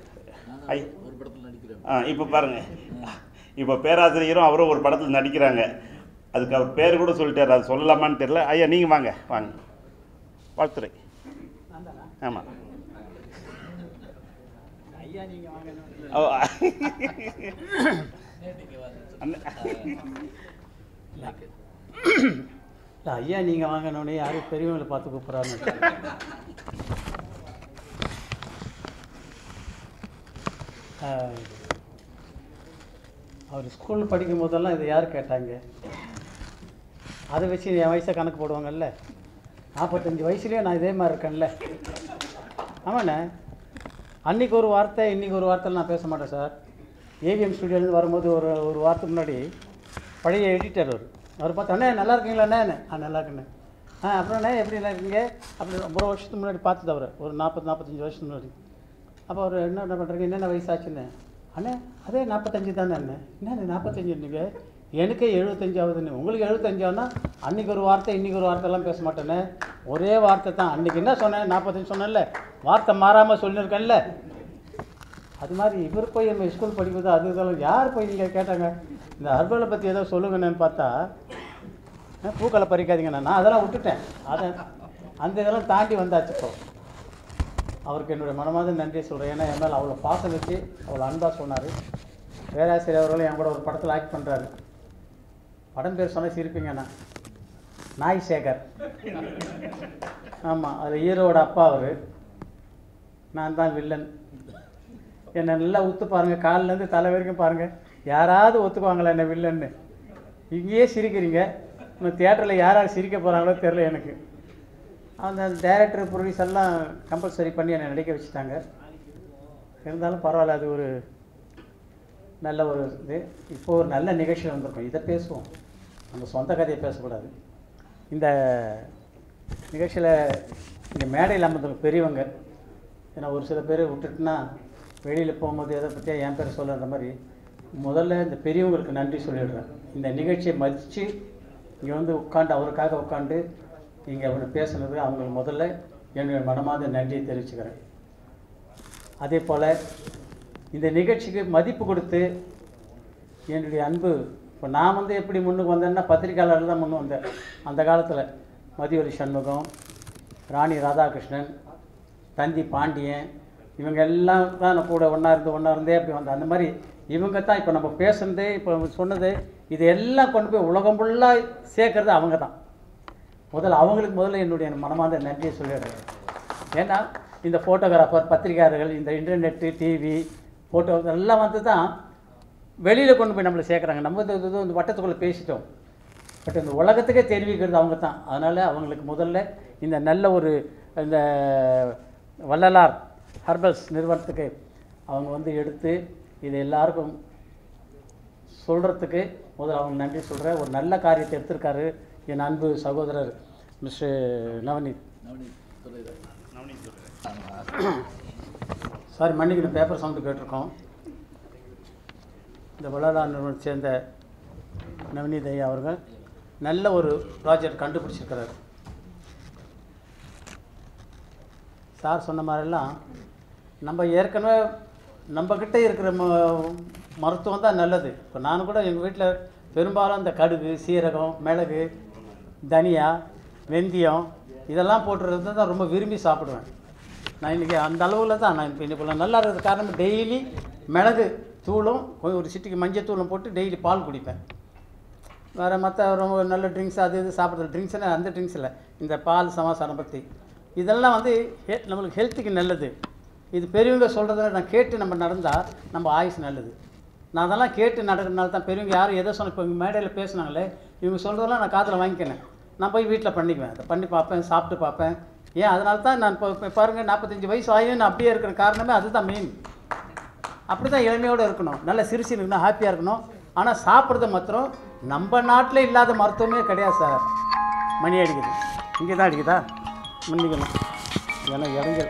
இப்போ பாருங்கள், இப்போ பேராசிரியரும் அவரும் ஒரு படத்தில் நடிக்கிறாங்க. அதுக்கு அவர் பேர் கூட சொல்லிட்டார், அது சொல்லலாமான்னு தெரியல. ஐயா நீங்கள் வாங்க வாங்க வாழ்த்துறை. ஆமாம் ஐயா நீங்கள் வாங்கினோடனே யாரும் பெரியவங்களை பார்த்து கூப்பிட்றாங்க. அவர் ஸ்கூல் படிக்கும் போதெல்லாம் இதை யார் கேட்டாங்க? அதை வச்சு என் வயசை கணக்கு போடுவாங்கல்ல. 45 வயசுலேயே நான் இதே மாதிரி இருக்கேன்ல. ஆமாண்ணே, அன்றைக்கி ஒரு வார்த்தை இன்றைக்கி ஒரு வார்த்தையில் நான் பேச மாட்டேன் சார். ஏவிஎம் ஸ்டுடியோலேருந்து வரும்போது ஒரு வாரத்துக்கு முன்னாடி பழைய எடிட்டர் அவர் பார்த்து, அண்ணே நல்லா இருக்கீங்களாண்ணே? நல்லா இருக்குண்ணே. அப்புறம்ண்ணே எப்படி நல்லா இருக்கீங்க? அப்படி ஒரு வருஷத்துக்கு முன்னாடி பார்த்தது அவர், ஒரு 40-45 வருஷத்துக்கு முன்னாடி. அப்போ அவர் என்ன பண்ணுறீங்க, என்னென்ன வயசாச்சுன்னு? அண்ணே அதே 45 தானே அண்ணே. என்ன 45 நீங்கள் எனக்கு 75 உங்களுக்கு 75 அன்றைக்கி ஒரு வார்த்தை இன்றைக்கி ஒரு வார்த்தைலாம் பேச மாட்டேனே, ஒரே வார்த்தை தான். அன்றைக்கி என்ன சொன்னேன், 45 சொன்னேன்ல, வார்த்தை மாறாமல் சொல்லியிருக்கேன்ல. அது மாதிரி இவர் போய் நம்ம ஸ்கூல் படிக்கும்போது அது இதெல்லாம் யார் போய் நீங்கள் கேட்டாங்க, இந்த ஹர்பலை பற்றி ஏதோ சொல்லுங்கன்னு பார்த்தா பூக்களை பறிக்காதீங்கண்ணா, நான் அதெல்லாம் விட்டுட்டேன். அதை அந்த இதெல்லாம் தாண்டி வந்தாச்சு. இப்போ அவருக்கு என்னுடைய மனமார்ந்த நன்றியை சொல்கிறேன். ஏன்னா என் மேலே அவ்வளோ பாசம் வச்சு அவ்வளோ அன்பாக சொன்னார். பேராசிரியர் அவர்களும் என் கூட ஒரு படத்தில் ஆக்ட் பண்ணுறாரு. படம் பேர் சொன்னால் சிரிப்பீங்கண்ணா, நாய் சேகர். ஆமாம், அது ஹீரோவோட அப்பா அவர், நான் தான் வில்லன். என்னை நல்லா ஒத்து பாருங்கள், காலிலேருந்து தலை வரைக்கும் பாருங்கள், யாராவது ஒத்துக்குவாங்களா என்ன வில்லன்னு? இங்கேயே சிரிக்கிறீங்க, இன்னும் தியேட்டரில் யார் யார் சிரிக்க போகிறாங்களோ தெரில எனக்கு. அந்த டைரக்டர் ப்ரொடியூசர் எல்லாம் கம்பல்சரி பண்ணி என்னை நடிக்க வச்சுட்டாங்க. இருந்தாலும் பரவாயில்ல, அது ஒரு நல்ல ஒரு இது. இப்போது ஒரு நல்ல நிகழ்ச்சியில் வந்திருக்கோம், இதை பேசுவோம், நம்ம சொந்த கதையை பேசக்கூடாது. இந்த நிகழ்ச்சியில் இங்கே மேடையில் அமர்ந்திருக்கும் பெரியவங்க, ஏன்னா ஒரு சில பேர் விட்டுட்டுனா வெளியில் போகும்போது எதை பற்றியா என் பேர் சொல்லுற மாதிரி, முதல்ல இந்த பெரியவங்களுக்கு நன்றி சொல்லிடுறேன். இந்த நிகழ்ச்சியை மதித்து இங்கே வந்து உட்காந்து அவருக்காக உட்காந்து இங்கே அவர் பேசுனது அவங்களுக்கு முதல்ல என்னுடைய மனமார்ந்த நன்றியை தெரிவிச்சுக்கிறேன். அதே போல் இந்த நிகழ்ச்சிக்கு மதிப்பு கொடுத்து என்னுடைய அன்பு, இப்போ நான் வந்து எப்படி முன்னுக்கு வந்தேன்னா பத்திரிக்கையாளர்கள் தான் முன்னு வந்தேன். அந்த காலத்தில் மதிவரி சண்முகம், ராணி ராதாகிருஷ்ணன், தந்தி பாண்டியன், இவங்க எல்லாம் தான் நான் கூட ஒன்றா இருந்தே அப்படி வந்தேன். அந்த மாதிரி இவங்க தான் இப்போ நம்ம பேசுனது, இப்போ சொன்னது, இது எல்லாம் கொண்டு போய் உலகம் ஃபுல்லாக சேர்க்கறது அவங்க தான். அவங்களுக்கு முதல்ல என்னுடைய மனமார்ந்த நன்றியை சொல்லிடுறேன். ஏன்னா இந்த ஃபோட்டோகிராஃபர், பத்திரிகையாளர்கள், இந்த இன்டர்நெட்டு, டிவி, ஃபோட்டோ எல்லாம் வந்து தான் வெளியில் கொண்டு போய் நம்மளை சேர்க்குறாங்க. நம்ம இந்த வட்டத்துக்குள்ளே பேசிட்டோம், பட் இந்த உலகத்துக்கே தெரிவிக்கிறது அவங்க தான். அதனால் அவங்களுக்கு முதல்ல இந்த நல்ல ஒரு இந்த வள்ளலார் ஹர்பல்ஸ் நிறுவனத்துக்கு அவங்க வந்து எடுத்து இதை எல்லாருக்கும் சொல்கிறதுக்கு முதல்ல அவங்க நன்றி சொல்கிறேன். ஒரு நல்ல காரியத்தை எடுத்திருக்காரு என் அன்பு சகோதரர் மிஸ்டர் நவநீத். சாரி, மன்னிக்கணும், பேப்பர் சவுண்டு கேட்டிருக்கோம். இந்த வள்ளலார் நிறுவனத்தை சேர்ந்த நவநீத் ஐயா அவர்கள் நல்ல ஒரு ப்ராஜெக்ட் கண்டுபிடிச்சிருக்கிறார். சார் சொன்ன மாதிரிலாம் நம்ம ஏற்கனவே நம்மக்கிட்ட இருக்கிற மருத்துவம் தான் நல்லது. இப்போ நான் கூட எங்கள் வீட்டில் பெரும்பாலும் இந்த கடுகு, சீரகம், மிளகு, தனியா, வெந்தயம் இதெல்லாம் போட்டுறது தான் ரொம்ப விரும்பி சாப்பிடுவேன். நான் இன்றைக்கி அந்த அளவில் தான் நான் இப்போ இன்னைக்கு நல்லா இருக்கிறது காரணம், டெய்லி மிளகு தூளும் ஒரு சிட்டிக்கு மஞ்சள் தூளும் போட்டு டெய்லி பால் குடிப்பேன். வேறு மற்ற ரொம்ப நல்ல ட்ரிங்க்ஸ் அது இது சாப்பிட்றது ட்ரிங்க்ஸ்னா அந்த ட்ரிங்க்ஸ் இல்லை, இந்த பால் சமாசாரம் பற்றி இதெல்லாம் வந்து நம்மளுக்கு ஹெல்த்துக்கு நல்லது. இது பெரியவங்க சொல்கிறத நான் கேட்டு நம்ம நடந்தால் நம்ம ஆயுஸ் நல்லது. நான் அதெல்லாம் கேட்டு நடக்கிறதுனால தான் பெரியவங்க யாரும் எதை சொன்ன, இப்போ இங்கே மேடையில் பேசுனாங்களே இவங்க சொல்கிறதெல்லாம் நான் காதில் வாங்கிக்கினேன். நான் போய் வீட்டில் பண்ணிக்குவேன், அதை பண்ணி பார்ப்பேன், சாப்பிட்டு பார்ப்பேன். ஏன் அதனால தான் நான் இப்போ பாருங்கள் 45 வயசு ஆகியும் நான் அப்படியே இருக்கிற காரணமே அதுதான் மெயின். அப்படி தான் இளமையோடு இருக்கணும், நல்ல சிரிச்சு இருக்கணும், ஹாப்பியாக இருக்கணும். ஆனால் சாப்பிட்றது மாத்திரம் நம்ம நாட்டில் இல்லாத மருத்துவமே கிடையாது சார். மணி அடிக்குது, இங்கே தான் அடிக்குதா, மன்னிக்கணும் ஏன்னா இடைஞ்சல்.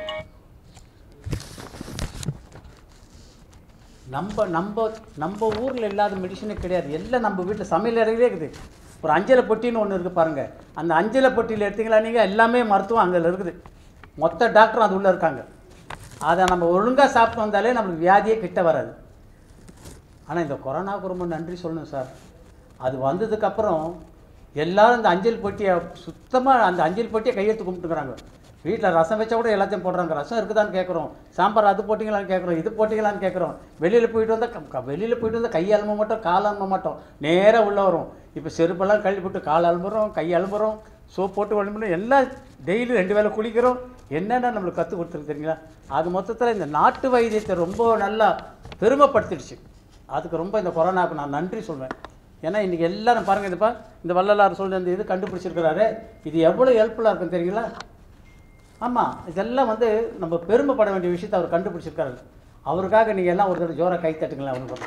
நம்ம ஊரில் இல்லாத மெடிசனே கிடையாது, எல்லாம் நம்ம வீட்டில் சமையல் அறையிலே இருக்குது. ஒரு அஞ்சலை பொட்டின்னு ஒன்று இருக்குது பாருங்கள், அந்த அஞ்சலை பொட்டியில் எடுத்திங்களா நீங்கள் எல்லாமே மருத்துவம் அங்கே இருக்குது. மொத்த டாக்டரும் அது உள்ளே இருக்காங்க. அதை நம்ம ஒழுங்காக சாப்பிட்டு வந்தாலே நம்மளுக்கு வியாதியே கிட்ட வராது. ஆனால் இந்த கொரோனாவுக்கு ரொம்ப நன்றி சொல்லணும் சார். அது வந்ததுக்கப்புறம் எல்லோரும் இந்த அஞ்சல் பொட்டியை சுத்தமாக அந்த அஞ்சல் பொட்டியை கையெழுத்து கும்பிட்டுக்கிறாங்க. வீட்டில் ரசம் வச்சா கூட எல்லாத்தையும் போடுறாங்க. ரசம் இருக்குதான்னு கேட்குறோம், சாம்பார் அது போட்டிங்களான்னு கேட்குறோம், இது போட்டிங்களான்னு கேட்குறோம். வெளியில் போயிட்டு வந்தால் கை அலம்ப மாட்டோம், கால் அலம்ப மாட்டோம், நேராக உள்ளே வரும். இப்போ செருப்பெல்லாம் கழுவி போட்டு கால் அலம்புறோம், கை அலம்புறோம், சோப் போட்டு அலம்புறோம், எல்லாம் டெய்லி 2 வேளை குளிக்கிறோம். என்னென்ன நம்மளுக்கு கற்றுக் கொடுத்துருக்கு தெரியுங்களா? அது மொத்தத்தில் இந்த நாட்டு வைத்தியத்தை ரொம்ப நல்லா பெருமைப்படுத்திடுச்சு. அதுக்கு ரொம்ப இந்த கொரோனாவுக்கு நான் நன்றி சொல்வேன். ஏன்னா இன்றைக்கி எல்லோரும் பாருங்கள், இதுப்பா இந்த வள்ளலார் சொல்ல இந்த இது கண்டுபிடிச்சிருக்கிறாரு, இது எவ்வளோ ஹெல்ப்ஃபுல்லாக இருக்குன்னு தெரியுங்களா? ஆமாம், இதெல்லாம் வந்து நம்ம பெருமைப்பட வேண்டிய விஷயத்தை அவர் கண்டுபிடிச்சிருக்காரு. அவருக்காக நீங்கள் எல்லாம் ஒரு தடவை ஜோராக கை தட்டுங்களேன் அவருக்கு.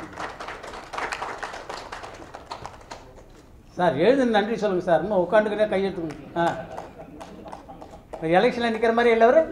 சார் எழுது நன்றி சொல்லுங்கள் சார். இன்னும் உட்காந்துக்கிட்டே கையெழுத்துங்க. எலெக்ஷனில் நிற்கிற மாதிரி எல்லாரும்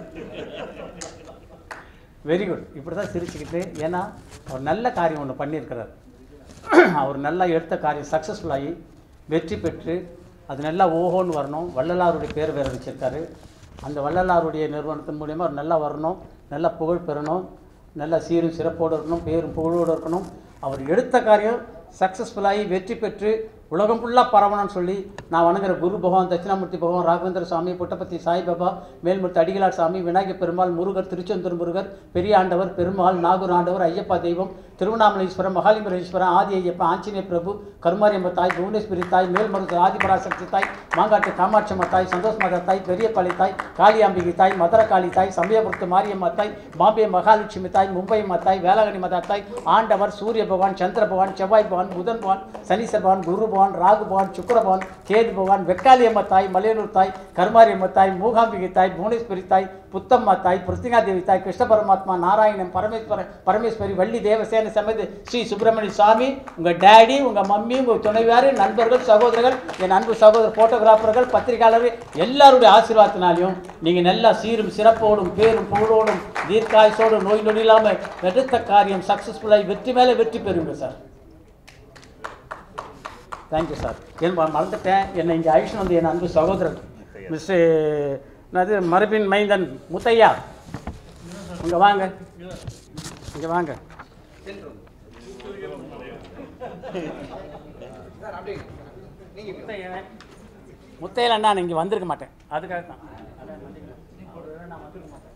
வெரி குட். இப்படி தான் சிரிச்சுக்கிட்டு, ஏன்னா அவர் நல்ல காரியம் ஒன்று பண்ணியிருக்கிறார். அவர் நல்லா எடுத்த காரியம் சக்ஸஸ்ஃபுல்லாகி வெற்றி பெற்று அது நல்லா ஓஹோன்னு வரணும். வள்ளலாருடைய பேர் வேறு வச்சுருக்காரு. அந்த வள்ளலாருடைய நிறுவனத்தின் மூலிமா அவர் நல்லா வரணும், நல்லா புகழ் பெறணும், நல்லா சீரும் சிறப்போடு இருக்கணும், பேரும் புகழோடு இருக்கணும். அவர் எடுத்த காரியம் சக்ஸஸ்ஃபுல்லாகி வெற்றி பெற்று உலகம் ஃபுல்லாக பரவணும்னு சொல்லி நான் வணங்குற குரு பகவான், தட்சிணாமூர்த்தி பகவான், ராகவேந்திர சாமி, புட்டபத்தி சாய்பாபா, மேல்மூர்த்தி அடிகளார் சாமி, விநாயகர் பெருமாள், முருகர், திருச்செந்தூர் முருகர், பெரிய ஆண்டவர், பெருமாள், நாகூர் ஆண்டவர், ஐயப்பா தெய்வம், திருவண்ணாமலைஸ்வரம், மகாலிங்கேஸ்வரம், ஆதி ஐயப்பா, ஆஞ்சநேய பிரபு, கருமாரியம்ம தாய், புவனேஸ்வரி தாய், மேல்மருது ஆதிபராசக்தி தாய், மாங்காட்டு காமாட்சம்ம தாய், சந்தோஷ் மாதா தாய், பெரியபாளி தாய், காளியாம்பிகை தாய், மதுரகாளி தாய், சமயபுரத்து மாரியம்மா தாய், பாம்பே மகாலட்சுமி தாய், மும்பை தாய், வேளாங்கண்ணி மாதா தாய், ஆண்டவர், சூரிய பகவான், சந்திர பகவான், செவ்வாய் பகவான், புதன் பகவான், சனீஸ்வர பகவான், குரு பகவான், ராகு பகவான், சுக்கிர பகவான், கேது பகவான், வெக்காளியம்ம தாய், மலையனூர் தாய், கருமாரியம்ம தாய், மூகாம்பிகை தாய், புவனேஸ்வரி தாய், புத்தம்மா தாய், பிருத்திகா தேவி தாய், கிருஷ்ண பரமாத்மா, நாராயணன், பரமேஸ்வரி, வள்ளி தேவசேன சமேத ஸ்ரீ சுப்பிரமணிய சுவாமி, உங்கள் டேடி, உங்கள் மம்மி, உங்கள் துணைவியார், நண்பர்கள், சகோதரர்கள், என் அன்பு சகோதரர், போட்டோகிராஃபர்கள், பத்திரிகையாளர்கள் எல்லாருடைய ஆசீர்வாதத்தினாலையும் நீங்கள் நல்லா சீரும் சிறப்போடும் பேரும் புகழோடும் தீர்க்காயுசோடும் நோய் நொடி இல்லாமல் எடுத்த காரியம் சக்ஸஸ்ஃபுல்லாகி வெற்றி மேலே வெற்றி பெறுங்க சார். Thank you sir. என் மறந்துட்டேன், என்னை இங்கே அழிச்சு வந்து என் அன்பு சகோதரர் மிஸ்டர் மரபின் மைந்தன் முத்தையா, இங்கே வாங்க, இங்கே வாங்க. முத்தையில நான் இங்கே வந்திருக்க மாட்டேன், அதுக்காக தான் நான் வந்திருக்க மாட்டேன்.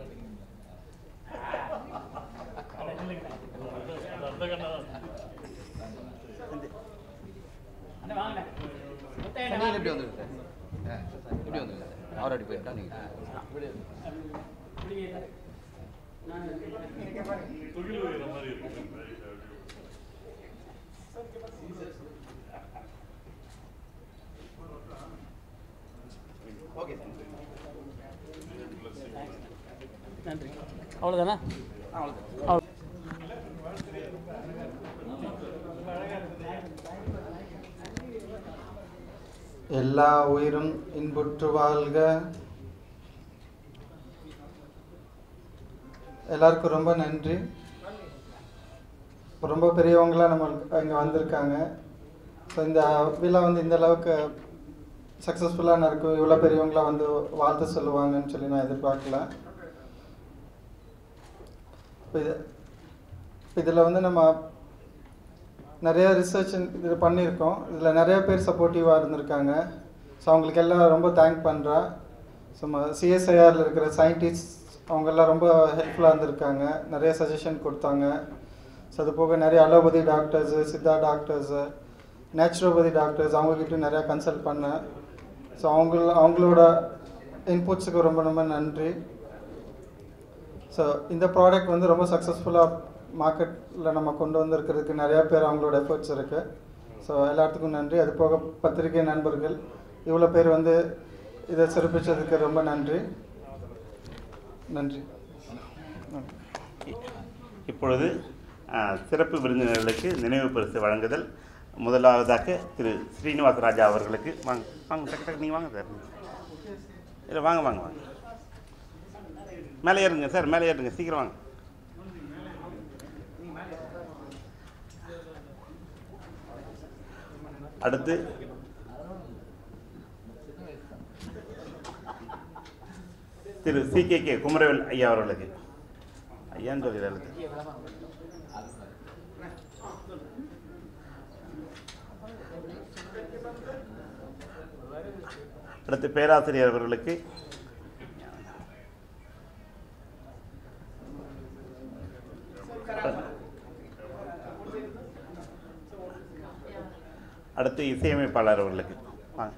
நன்றி. அவ்வளோதானே? எல்லா உயிரும் இன்புற்று வாழ்க. எல்லாருக்கும் ரொம்ப நன்றி. ரொம்ப பெரியவங்களாம் நம்மளுக்கு இங்கே வந்திருக்காங்க. ஸோ இந்த விழா வந்து இந்த அளவுக்கு சக்ஸஸ்ஃபுல்லாக நடக்கும், இவ்வளோ பெரியவங்களாம் வந்து வாழ்த்து சொல்லுவாங்கன்னு சொல்லி நான் எதிர்பார்க்கல. இதில் வந்து நம்ம நிறைய ரிசர்ச் இது பண்ணியிருக்கோம். இதில் நிறைய பேர் சப்போர்ட்டிவாக இருந்திருக்காங்க. ஸோ அவங்களுக்கு எல்லாம் ரொம்ப தேங்க் பண்ணுறேன். ஸோ சிஎஸ்ஐஆரில் இருக்கிற சயின்டிஸ்ட் அவங்கெல்லாம் ரொம்ப ஹெல்ப்ஃபுல்லாக இருந்திருக்காங்க, நிறைய சஜஷன் கொடுத்தாங்க. ஸோ அது போக நிறைய allopathy doctors, Siddha doctors, naturopathy doctors அவங்கக்கிட்ட நிறையா கன்சல்ட் பண்ணேன். ஸோ அவங்களோட இன்புட்ஸுக்கு ரொம்ப ரொம்ப நன்றி. ஸோ இந்த ப்ராடக்ட் வந்து ரொம்ப சக்ஸஸ்ஃபுல்லாக மார்க்கெட்டில் நம்ம கொண்டு வந்திருக்கிறதுக்கு நிறையா பேர் அவங்களோட எஃபர்ட்ஸ் இருக்குது. ஸோ எல்லாத்துக்கும் நன்றி. அது போக பத்திரிகை நண்பர்கள் இவ்வளோ பேர் வந்து இதை சிறப்பித்ததுக்கு ரொம்ப நன்றி. நன்றி. இப்பொழுது சிறப்பு விருந்தினர்களுக்கு நினைவு பரிசு வழங்குதல். முதலாவதாக திரு ஸ்ரீனிவாச ராஜா அவர்களுக்கு. வாங்க வாங்க, டக்கு டக்கு நீங்கள் வாங்க சார். இல்லை வாங்க வாங்க வாங்க, மேலே ஏறுங்க சார், மேலே ஏறுங்க, சீக்கிரம் வாங்க. அடுத்து திரு CKK குமரவேல் ஐயா அவர்களுக்கு. ஐயான்னு சொல்லிடுறாரு. அடுத்து பேராசிரியர் அவர்களுக்கு. அடுத்து இசையமைப்பாளர் அவர்களுக்கு. வாங்க.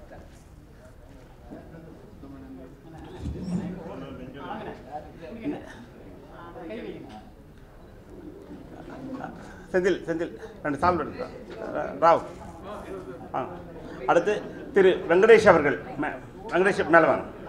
செந்தில் செந்தில் 2 சால்வ் ராவ். அடுத்து திரு வெங்கடேஷ் அவர்கள். வெங்கடேஷ் மேலே வாங்க.